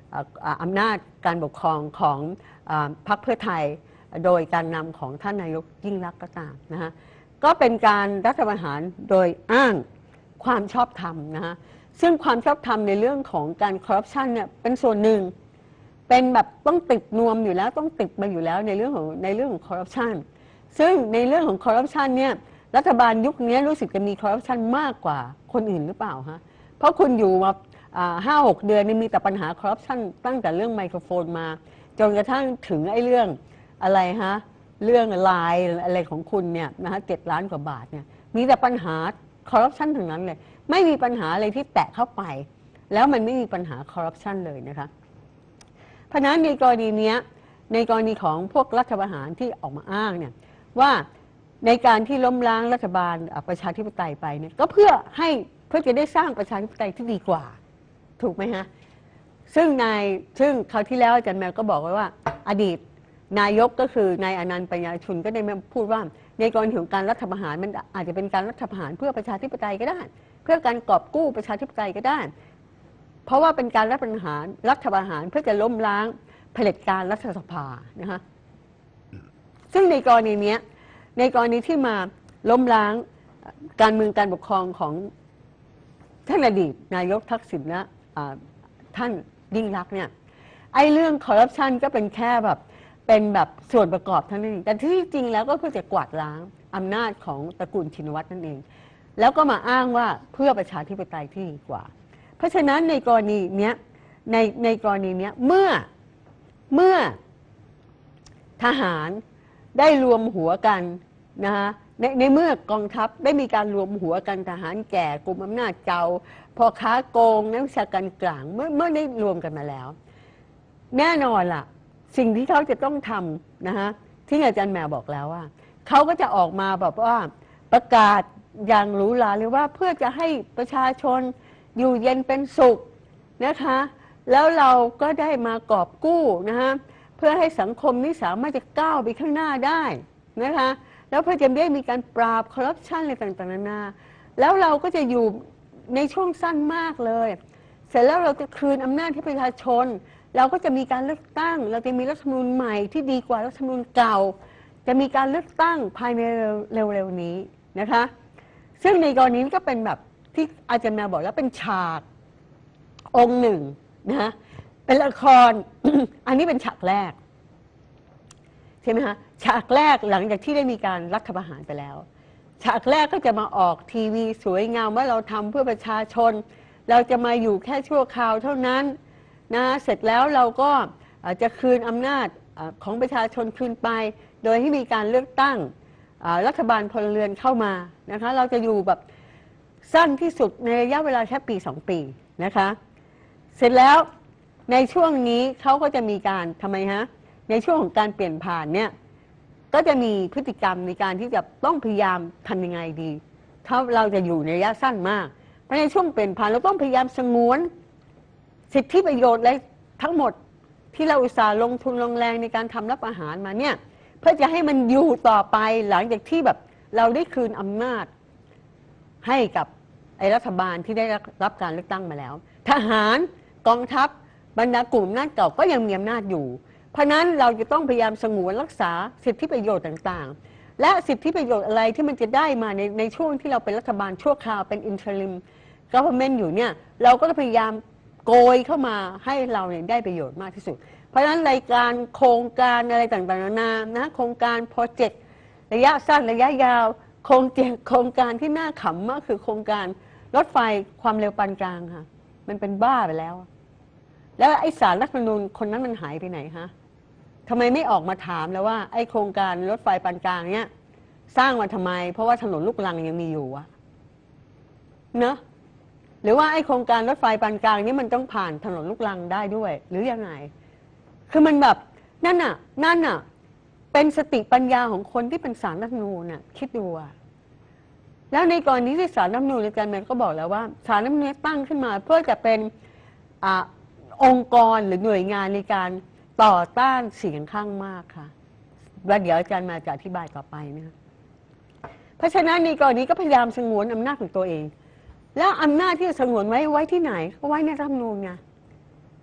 อำนาจการปกครองของพรรคเพื่อไทยโดยการนำของท่านนายกยิ่งลักษณ์ก็ตามนะฮะก็เป็นการรัฐประหารโดยอ้างความชอบธรรมนะฮะซึ่งความชอบธรรมในเรื่องของการคอร์รัปชันเนี่ยเป็นส่วนหนึ่งเป็นแบบต้องติดนวมอยู่แล้วต้องติดมาอยู่แล้วในเรื่องของในเรื่องของคอร์รัปชันซึ่งในเรื่องของคอร์รัปชันเนี่ยรัฐบาลยุคนี้รู้สึกจะมีคอร์รัปชันมากกว่าคนอื่นหรือเปล่าฮะเพราะคุณอยู่มาห้าหกเดือนนี่มีแต่ปัญหาคอร์รัปชันตั้งแต่เรื่องไมโครโฟนมาจนกระทั่งถึงไอ้เรื่องอะไรฮะเรื่องไลน์อะไรของคุณเนี่ยนะฮะเจ็ดล้านกว่าบาทเนี่ยมีแต่ปัญหาคอร์รัปชันทั้งนั้นเลยไม่มีปัญหาอะไรที่แตะเข้าไปแล้วมันไม่มีปัญหาคอร์รัปชันเลยนะคะเพราะนั้นในกรณีนี้ในกรณีของพวกรัฐประหารที่ออกมาอ้างเนี่ยว่าในการที่ล้มล้างรัฐบาลประชาธิปไตยไปเนี่ยก็เพื่อให้เพื่อจะได้สร้างประชาธิปไตยที่ดีกว่าถูกไหมฮะซึ่งนายซึ่งคราวที่แล้วอาจารย์แมวก็บอกไว้ว่าอดีตนายกก็คือนายอนันต์ปัญญาชุนก็ได้มาพูดว่าในกรณีของการรัฐประหารมันอาจจะเป็นการรัฐประหารเพื่อประชาธิปไตยก็ได้เพื่อการกอบกู้ประชาธิปไตยก็ได้เพราะว่าเป็นการรัฐประหารรัฐประหารเพื่อจะล้มล้างเผด็จการรัฐสภานะคะซึ่งในกรณีนี้ในกรณีที่มาล้มล้างการเมืองการปกครองของท่านอดีตนายกทักษิณและท่านยิ่งลักษณ์เนี่ยไอ้เรื่องคอร์รัปชันก็เป็นแค่แบบเป็นแบบส่วนประกอบเท่านั้นเองแต่ที่จริงแล้วก็เพื่อจะกวาดล้างอำนาจของตระกูลชินวัตรนั่นเองแล้วก็มาอ้างว่าเพื่อประชาธิปไตยที่ดีกว่าเพราะฉะนั้นในกรณีเนี้ยในในกรณีเนี้ยเมื่อเมื่อทหารได้รวมหัวกันนะคะในในเมื่อกองทัพได้มีการรวมหัวกันทหารแก่กลุ่มอำนาจเก่าพ่อค้าโกงนักวิชาการกลางเมื่อเมื่อได้รวมกันมาแล้วแน่นอนล่ะสิ่งที่เขาจะต้องทำนะคะที่อาจารย์แมวบอกแล้วว่าเขาก็จะออกมาแบบว่าประกาศอย่างหรูหราเลยว่าเพื่อจะให้ประชาชนอยู่เย็นเป็นสุขนะคะแล้วเราก็ได้มากอบกู้นะคะเพื่อให้สังคมนี้สามารถจะก้าวไปข้างหน้าได้นะคะแล้วเพื่อจะได้มีการปราบคอร์รัปชันอะไรต่างๆนานาแล้วเราก็จะอยู่ในช่วงสั้นมากเลยเสร็จแล้วเราจะคืนอำนาจให้ประชาชนเราก็จะมีการเลือกตั้งเราจะมีรัฐธรรมนูญใหม่ที่ดีกว่ารัฐธรรมนูญเก่าจะมีการเลือกตั้งภายในเร็วๆนี้นะคะซึ่งในกรณีนี้ก็เป็นแบบที่อาจารย์แมวบอกแล้วเป็นฉากองค์หนึ่งนะเป็นละคร อันนี้เป็นฉากแรกใช่ไหมคะฉากแรกหลังจากที่ได้มีการรัฐประหารไปแล้วฉากแรกก็จะมาออกทีวีสวยงามว่าเราทำเพื่อประชาชนเราจะมาอยู่แค่ชั่วคราวเท่านั้นนะเสร็จแล้วเราก็จะคืนอำนาจของประชาชนคืนไปโดยที่มีการเลือกตั้งรัฐบาลพลเรือนเข้ามานะคะเราจะอยู่แบบสั้นที่สุดในระยะเวลาแค่ปีสองปีนะคะเสร็จแล้วในช่วงนี้เขาก็จะมีการทำไมฮะในช่วงของการเปลี่ยนผ่านเนี่ยก็จะมีพฤติกรรมในการที่จะต้องพยายามทำยังไงดีถ้าเราจะอยู่ในระยะสั้นมากเพราะในช่วงเปลี่ยนผ่านเราต้องพยายามสงวนสิทธิประโยชน์และทั้งหมดที่เราอุตส่าห์ลงทุนลงแรงในการทำรัฐประหารมาเนี่ยเพื่อจะให้มันอยู่ต่อไปหลังจากที่แบบเราได้คืนอำนาจให้กับไอ้รัฐบาลที่ได้รับการเลือกตั้งมาแล้วทหารกองทัพบรรดากลุ่มอำนาจเก่าก็ยังมีอำนาจอยู่เพราะนั้นเราจะต้องพยายามสงวนรักษาสิทธิประโยชน์ต่างๆและสิทธิประโยชน์อะไรที่มันจะได้มาในในช่วงที่เราเป็นรัฐบาลชั่วคราวเป็น interim government อยู่เนี่ยเราก็จะพยายามโกยเข้ามาให้เราเนี่ยได้ประโยชน์มากที่สุดเพราะฉะนั้นรายการโครงการอะไรต่างๆนานานะโครงการโปรเจกต์ระยะสั้นระยะยาวโครงโครงการที่น่าขำมากคือโครงการรถไฟความเร็วปานกลางค่ะมันเป็นบ้าไปแล้วแล้วไอ้สารรัฐธรรมนูญคนนั้นมันหายไปไหนฮะทำไมไม่ออกมาถามแล้วว่าไอ้โครงการรถไฟปานกลางเนี้ยสร้างมาทำไมเพราะว่าถนนลูกรังยังมีอยู่อะเนอะหรือว่าไอ้โครงการรถไฟปานกลางนี้มันต้องผ่านถนนลูกรังได้ด้วยหรือยังไงคือมันแบบนั่นน่ะนั่นน่ะเป็นสติปัญญาของคนที่เป็นศาลรัฐธรรมนูญน่ะคิดดูอะแล้วในกรณีที่ศาลรัฐธรรมนูญอาจารย์แมนก็บอกแล้วว่าศาลรัฐธรรมนูญตั้งขึ้นมาเพื่อจะเป็นอ่าองค์กรหรือหน่วยงานในการต่อต้านเสียงข้างมากค่ะว่าเดี๋ยวอาจารย์มาจะอธิบายต่อไปนะคะเพราะฉะนั้นในกรณีก็พยายามสงวนอำนาจของตัวเองแล้วอำนาจที่จะสงวนไว้ไว้ที่ไหนก็ไว้ในรัฐธรรมนูญไงเพ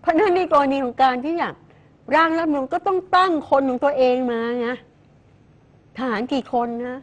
ราะฉะนั้นในกรณีของการที่อยากร่างรัฐธรรมนูญก็ต้องตั้งคนของตัวเองมาไงทหารกี่คนนะ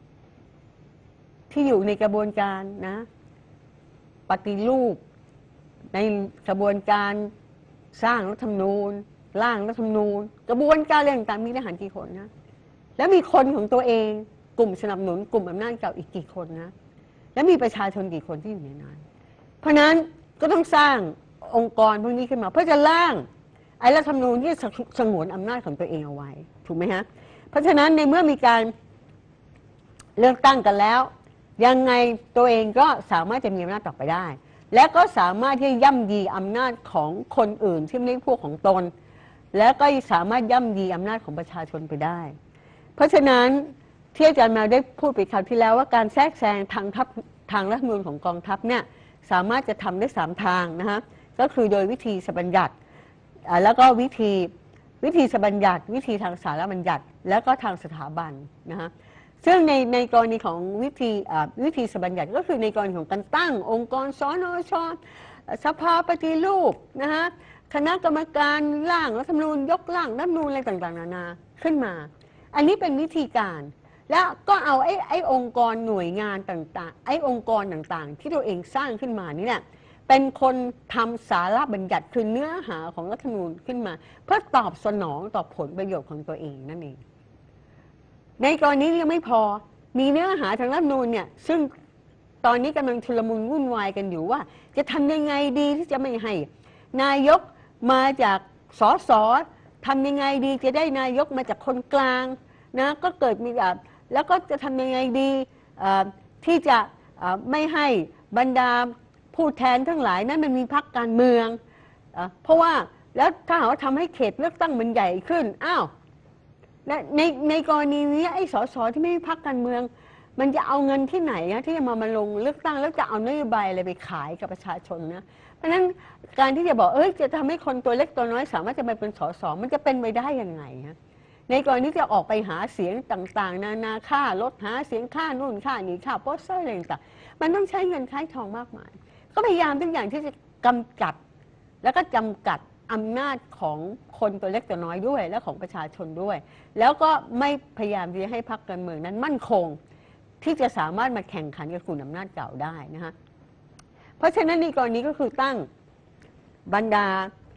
ที่อยู่ในกระบวนการนะปฏิรูปในกระบวนการสร้างรัฐธรรมนูญร่างรัฐธรรมนูญกระบวนการเรื่องต่างๆมีทหารกี่คนนะแล้วมีคนของตัวเองกลุ่มสนับสนุนกลุ่มอำนาจเก่าอีกกี่คนนะแล้วมีประชาชนกี่คนที่อยู่ในนั้นเพราะนั้นก็ต้องสร้างองค์กรพวกนี้ขึ้นมาเพื่อจะร่างไอ้รัฐธรรมนูญที่สงวนอำนาจของตัวเองเอาไว้ถูกไหมฮะเพราะฉะนั้นในเมื่อมีการเลือกตั้งกันแล้วยังไงตัวเองก็สามารถจะมีอำนาจต่อไปได้และก็สามารถที่ย่ำยีอำนาจของคนอื่นที่ไม่ใช่พวกของตนแล้วก็สามารถย่ำยีอำนาจของประชาชนไปได้เพราะฉะนั้นที่อาจารย์มาได้พูดไปคราวที่แล้วว่าการแทรกแซงทางทัพทางรัฐธรรมนูญของกองทัพเนี่ยสามารถจะทำได้สามทางนะฮะก็คือโดยวิธีสบัญญัติแล้วก็วิธีวิธีสบัญญัติวิธีทางสารบัญญัติแล้วก็ทางสถาบันนะฮะซึ่งในในกรณีของวิธีวิธีสบัญญัติก็คือในกรณีของการตั้งองค์กรสนช.สภาปฏิรูปนะฮะคณะกรรมการร่างรัฐธรรมนูญยกร่างรัฐธรรมนูญอะไรต่างๆนานาขึ้นมาอันนี้เป็นวิธีการแล้วก็เอาไอ้ไอ้องค์กรหน่วยงานต่างๆไอ้องค์กรต่างๆที่ตัวเองสร้างขึ้นมานี่แหละเป็นคนทำสาระบัญญัติคือเนื้อหาของรัฐธรรมนูญขึ้นมาเพื่อตอบสนองต่อผลประโยชน์ของตัวเองนั่นเองในกรณีนี้ยังไม่พอมีเนื้อหาทางรัฐธรรมนูญเนี่ยซึ่งตอนนี้กำลังชุลมุนวุ่นวายกันอยู่ว่าจะทำยังไงดีที่จะไม่ให้นายกมาจากสสทำยังไงดีจะได้นายกมาจากคนกลางนะก็เกิดมีแบบแล้วก็จะทำยังไงดีที่จะไม่ให้บรรดาผู้แทนทั้งหลายนั้นมันมีพรรคการเมืองเพราะว่าแล้วถ้าหากว่าทำให้เขตเลือกตั้งมันใหญ่ขึ้นอ้าวในในกรณีนี้ไอ้สสที่ไม่มีพรรคการเมืองมันจะเอาเงินที่ไหนนะที่จะมามาลงเลือกตั้งแล้วจะเอานโยบายอะไรไปขายกับประชาชนนะเพราะฉะนั้นการที่จะบอกเอ้ยจะทำให้คนตัวเล็กตัวน้อยสามารถจะไปเป็นสสมันจะเป็นไปได้ยังไงฮะในกรณีที่จะออกไปหาเสียงต่างๆนานาค่ารถหาเสียงค่านู่นค่านี่ค่าโปสเตอร์อะไรต่างๆมันต้องใช้เงินใช้ทองมากมายก็พยายามทุกอย่างที่จะกำจัดแล้วก็จำกัดอำนาจของคนตัวเล็กตัวน้อยด้วยและของประชาชนด้วยแล้วก็ไม่พยายามที่จะให้พรรคการเมืองนั้นมั่นคงที่จะสามารถมาแข่งขันกับกลุ่มอำนาจเก่าได้นะฮะเพราะฉะนั้นในกรณีก็คือตั้งบรรดา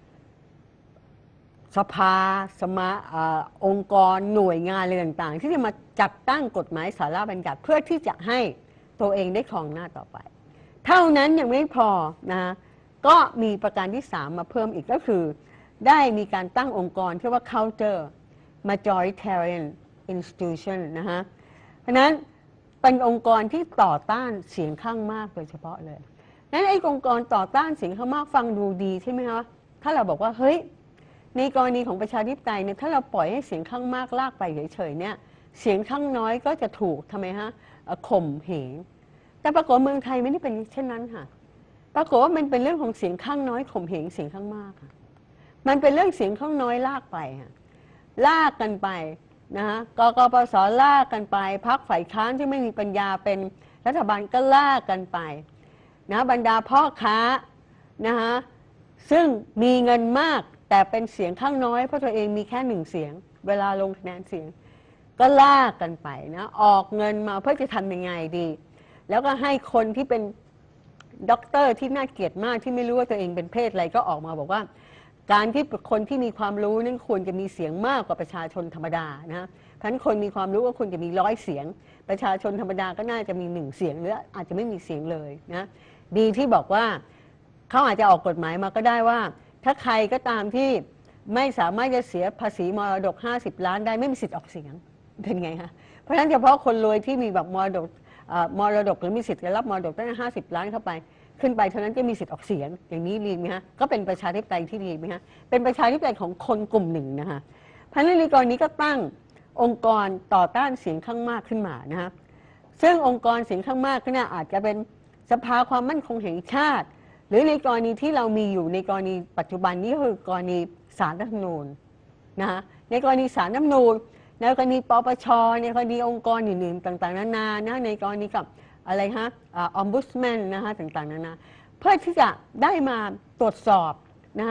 สภาสมาองค์กรหน่วยงานอะไรต่างๆที่จะมาจัดตั้งกฎหมายสาระบัญญัติเพื่อที่จะให้ตัวเองได้ครองหน้าต่อไปเท่านั้นยังไม่พอนะก็มีประการที่สามมาเพิ่มอีกก็คือได้มีการตั้งองค์กรที่ว่า Counter Majoritarian Institution นะฮะเพราะนั้นเป็นองค์กรที่ต่อต้านเสียงข้างมากโดยเฉพาะเลยนั้นไอ้องค์กรต่อต้านเสียงข้างมากฟังดูดีใช่ไหมคะถ้าเราบอกว่าเฮ้ยในกรณีของประชาธิปไตยเนี่ยถ้าเราปล่อยให้เสียงข้างมากลากไปเฉยๆเนี่ยเสียงข้างน้อยก็จะถูกทำไมฮะข่มเหงแต่ปรากฏเมืองไทยไม่ได้เป็นเช่นนั้นค่ะปรากฏว่ามันเป็นเรื่องของเสียงข้างน้อยข่มเหงเสียงข้างมากค่ะมันเป็นเรื่องเสียงข้างน้อยลากไปค่ะลากกันไปนะฮะกกปสลากกันไปพรรคฝ่ายค้านที่ไม่มีปัญญาเป็นรัฐบาลก็ลากกันไปนะบรรดาพ่อค้านะฮะซึ่งมีเงินมากแต่เป็นเสียงข้างน้อยเพราะตัวเองมีแค่หนึ่งเสียงเวลาลงคะแนนเสียงก็ลากกันไปนะออกเงินมาเพื่อจะทำยังไงดีแล้วก็ให้คนที่เป็นด็อกเตอร์ที่น่าเกลียดมากที่ไม่รู้ว่าตัวเองเป็นเพศอะไรก็ออกมาบอกว่าการที่คนที่มีความรู้นั้นควรจะมีเสียงมากกว่าประชาชนธรรมดานะเพราะฉะนั้นคนมีความรู้ก็ควรจะมีร้อยเสียงประชาชนธรรมดาก็น่าจะมีหนึ่งเสียงหรืออาจจะไม่มีเสียงเลยนะดีที่บอกว่าเขาอาจจะออกกฎหมายมาก็ได้ว่าถ้าใครก็ตามที่ไม่สามารถจะเสียภาษีมรดกห้าสิบล้านได้ไม่มีสิทธิ์ออกเสียงเป็นไงคะเพราะฉะนั้นเฉพาะคนรวยที่มีแบบมรดกมรดกหรือมีสิทธิ์จะรับมรดกตั้งแต่ห้าสิบล้านเข้าไปขึ้นไปเท่านั้นจะมีสิทธิ์ออกเสียงอย่างนี้ดีไหมฮะก็เป็นประชาธิปไตยที่ดีไหมฮะเป็นประชาธิปไตยของคนกลุ่มหนึ่งนะคะเพราะฉะนั้นในกรณีก็ตั้งองค์กรต่อต้านเสียงข้างมากขึ้นมานะฮะซึ่งองค์กรเสียงข้างมากก็น่าอาจจะเป็นสภาความมั่นคงแห่งชาติหรือในกรณีที่เรามีอยู่ในกรณีปัจจุบันนี้ก็คือกรณีศาลรัฐธรรมนูญนะฮะในกรณีศาลรัฐธรรมนูญในกรณีปปชในกรณีองค์กรอื่นๆต่างๆนานานะในกรณีกับอะไรฮะออมบุสแมนนะฮะต่างๆนานาเพื่อที่จะได้มาตรวจสอบนะฮะ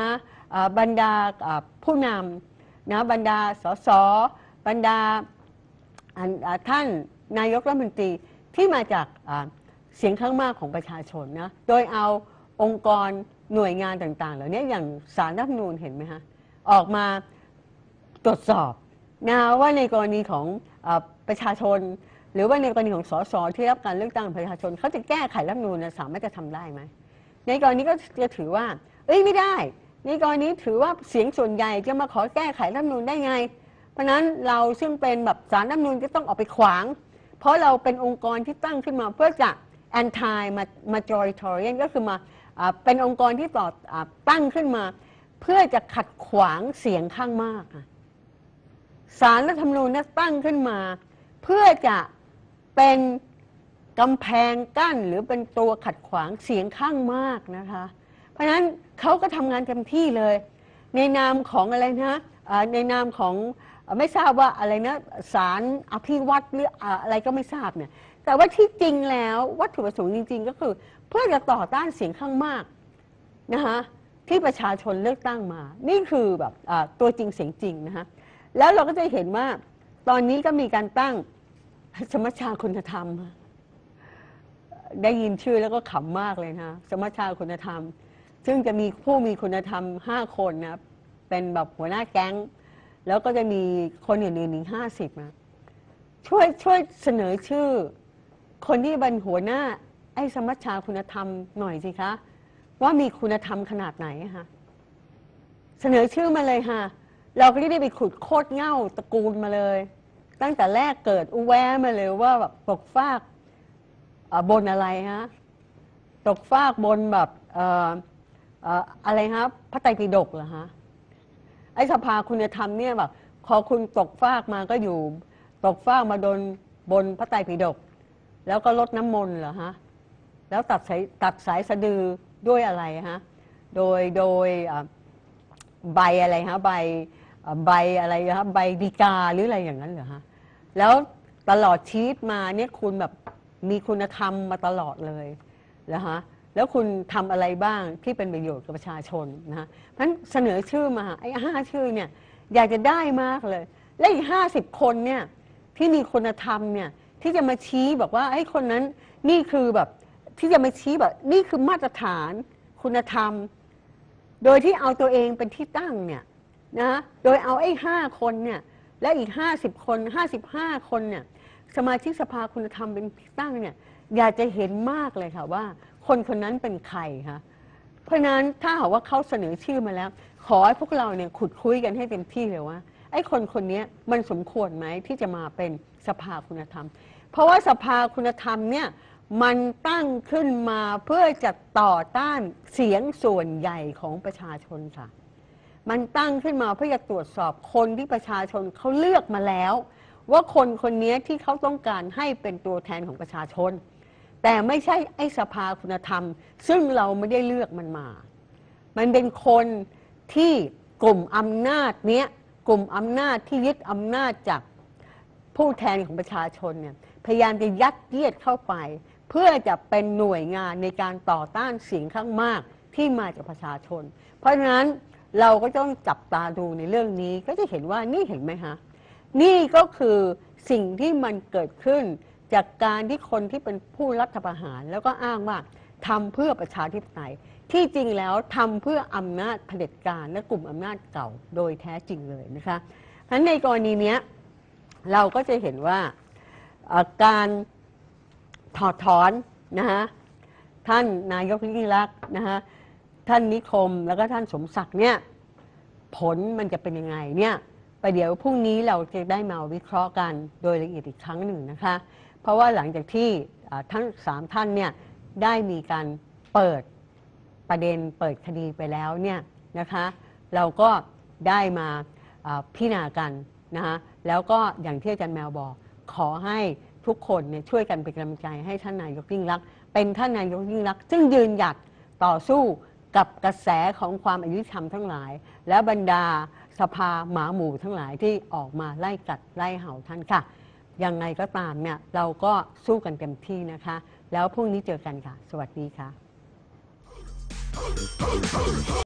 บรรดาผู้นำนะบรรดาสสบรรดาท่านนายกรัฐมนตรีที่มาจากเสียงข้างมากของประชาชนนะโดยเอาองค์กรหน่วยงานต่างๆเหล่านี้อย่างศาลรัฐธรรมนูญเห็นไหมฮะออกมาตรวจสอบนะว่าในกรณีของประชาชนหรือว่าในกรณีของสสที่รับการเลือกตั้งประชาชนเขาจะแก้ไขรัฐธรรมนูญสามารถจะทำได้ไหมในกรณีก็จะถือว่าเอ้ยไม่ได้ในกรณีถือว่าเสียงส่วนใหญ่จะมาขอแก้ไขรัฐธรรมนูญได้ไงเพราะนั้นเราซึ่งเป็นแบบศาลรัฐธรรมนูญก็ต้องออกไปขวางเพราะเราเป็นองค์กรที่ตั้งขึ้นมาเพื่อจะ anti majoritarian ก็คือมาเป็นองค์กรที่ต่อตั้งขึ้นมาเพื่อจะขัดขวางเสียงข้างมากศาลรัฐธรรมนูญตั้งขึ้นมาเพื่อจะเป็นกำแพงกั้นหรือเป็นตัวขัดขวางเสียงข้างมากนะคะเพราะฉะนั้นเขาก็ทำงานเต็มที่เลยในนามของอะไรนะในนามของไม่ทราบว่าอะไรนะศาลอภิวัตรหรืออะไรก็ไม่ทราบเนี่ยแต่ว่าที่จริงแล้ววัตถุประสงค์จริงๆก็คือเพื่อจะต่อต้านเสียงข้างมากนะคะที่ประชาชนเลือกตั้งมานี่คือแบบตัวจริงเสียงจริงนะคะแล้วเราก็จะเห็นว่าตอนนี้ก็มีการตั้งสมัชชาคุณธรรมได้ยินชื่อแล้วก็ขำมากเลยนะสมัชชาคุณธรรมซึ่งจะมีผู้มีคุณธรรมห้าคนนะเป็นแบบหัวหน้าแก๊งแล้วก็จะมีคนอื่นๆอีกห้าสิบนะช่วยช่วยเสนอชื่อคนที่เป็นหัวหน้าไอ้สมัชชาคุณธรรมหน่อยสิคะว่ามีคุณธรรมขนาดไหนคะเสนอชื่อมาเลยค่ะเราก็ได้ไปขุดโคตรเง่าตระกูลมาเลยตั้งแต่แรกเกิดอุแวะมาเลยว่าแบบตกฟากบนอะไรฮะตกฟากบนแบบอะไรครับพระไตรปิฎกเหรอฮะไอ้สภาคุณธรรมเนี่ยแบบพอคุณตกฟากมาก็อยู่ตกฟากมาโดนบนพระไตรปิฎกแล้วก็ลดน้ำมนต์เหรอฮะแล้วตัดสายตัดสายสะดือด้วยอะไรฮะโดยโดยใบอะไรฮะใบใบอะไรครับใบดีกาหรืออะไรอย่างนั้นเหรอฮะแล้วตลอดชีวิตมาเนี่ยคุณแบบมีคุณธรรมมาตลอดเลยนะฮะแล้วคุณทำอะไรบ้างที่เป็นประโยชน์กับประชาชนนะฮะเพราะฉะนั้นเสนอชื่อมาไอ้ห้าชื่อเนี่ยอยากจะได้มากเลยและอีกห้าสิบคนเนี่ยที่มีคุณธรรมเนี่ยที่จะมาชี้บอกว่าไอ้คนนั้นนี่คือแบบที่จะมาชี้แบบนี่คือมาตรฐานคุณธรรมโดยที่เอาตัวเองเป็นที่ตั้งเนี่ยนะโดยเอาไอ้ห้าคนเนี่ยและอีกห้าสิบคนห้าสิบห้าคนเนี่ยสมาชิกสภาคุณธรรมเป็นที่ตั้งเนี่ยอยากจะเห็นมากเลยค่ะว่าคนคนนั้นเป็นใครคะเพราะนั้นถ้าหากว่าเขาเสนอชื่อมาแล้วขอให้พวกเราเนี่ยขุดคุยกันให้เต็มที่เลยว่าไอ้คนคนนี้มันสมควรไหมที่จะมาเป็นสภาคุณธรรมเพราะว่าสภาคุณธรรมเนี่ยมันตั้งขึ้นมาเพื่อจะต่อต้านเสียงส่วนใหญ่ของประชาชนค่ะมันตั้งขึ้นมาเพื่อจะตรวจสอบคนที่ประชาชนเขาเลือกมาแล้วว่าคนคนนี้ที่เขาต้องการให้เป็นตัวแทนของประชาชนแต่ไม่ใช่ไอ้สภาคุณธรรมซึ่งเราไม่ได้เลือกมันมามันเป็นคนที่กลุ่มอำนาจเนี้ยกลุ่มอำนาจที่ยึดอำนาจจากผู้แทนของประชาชนเนี่ยพยายามจะยัดเยียดเข้าไปเพื่อจะเป็นหน่วยงานในการต่อต้านเสียงข้างมากที่มาจากประชาชนเพราะฉะนั้นเราก็ต้องจับตาดูในเรื่องนี้ก็จะเห็นว่านี่เห็นไหมฮะนี่ก็คือสิ่งที่มันเกิดขึ้นจากการที่คนที่เป็นผู้รัฐประหารแล้วก็อ้างว่าทำเพื่อประชาธิปไตยที่จริงแล้วทำเพื่ออำนาจเผด็จการและกลุ่มอำนาจเก่าโดยแท้จริงเลยนะคะเพราะฉะนั้นในกรณีนี้เราก็จะเห็นว่าการถอดถอนนะฮะท่านนายกยิ่งลักษณ์นะฮะท่านนิคมแล้วก็ท่านสมศักดิ์เนี่ยผลมันจะเป็นยังไงเนี่ยไปเดี๋ยวพรุ่งนี้เราจะได้มาวิเคราะห์กันโดยละเอียดอีกครั้งหนึ่งนะคะเพราะว่าหลังจากที่ทั้งสามท่านเนี่ยได้มีการเปิดประเด็นเปิดคดีไปแล้วเนี่ยนะคะเราก็ได้มาพิจารณากันนะคะแล้วก็อย่างที่อาจารย์แมวบอกขอให้ทุกคนเนี่ยช่วยกันเป็นกำลังใจให้ท่านนายกยิ่งลักษณ์เป็นท่านนายกยิ่งลักษณ์ซึ่งยืนหยัดต่อสู้กับกระแสของความอายุธรรมทั้งหลายและบรรดาสภาหมาหมู่ทั้งหลายที่ออกมาไล่กัดไล่เห่าท่านค่ะยังไงก็ตามเนี่ยเราก็สู้กันเต็มที่นะคะแล้วพรุ่งนี้เจอกันค่ะสวัสดีค่ะ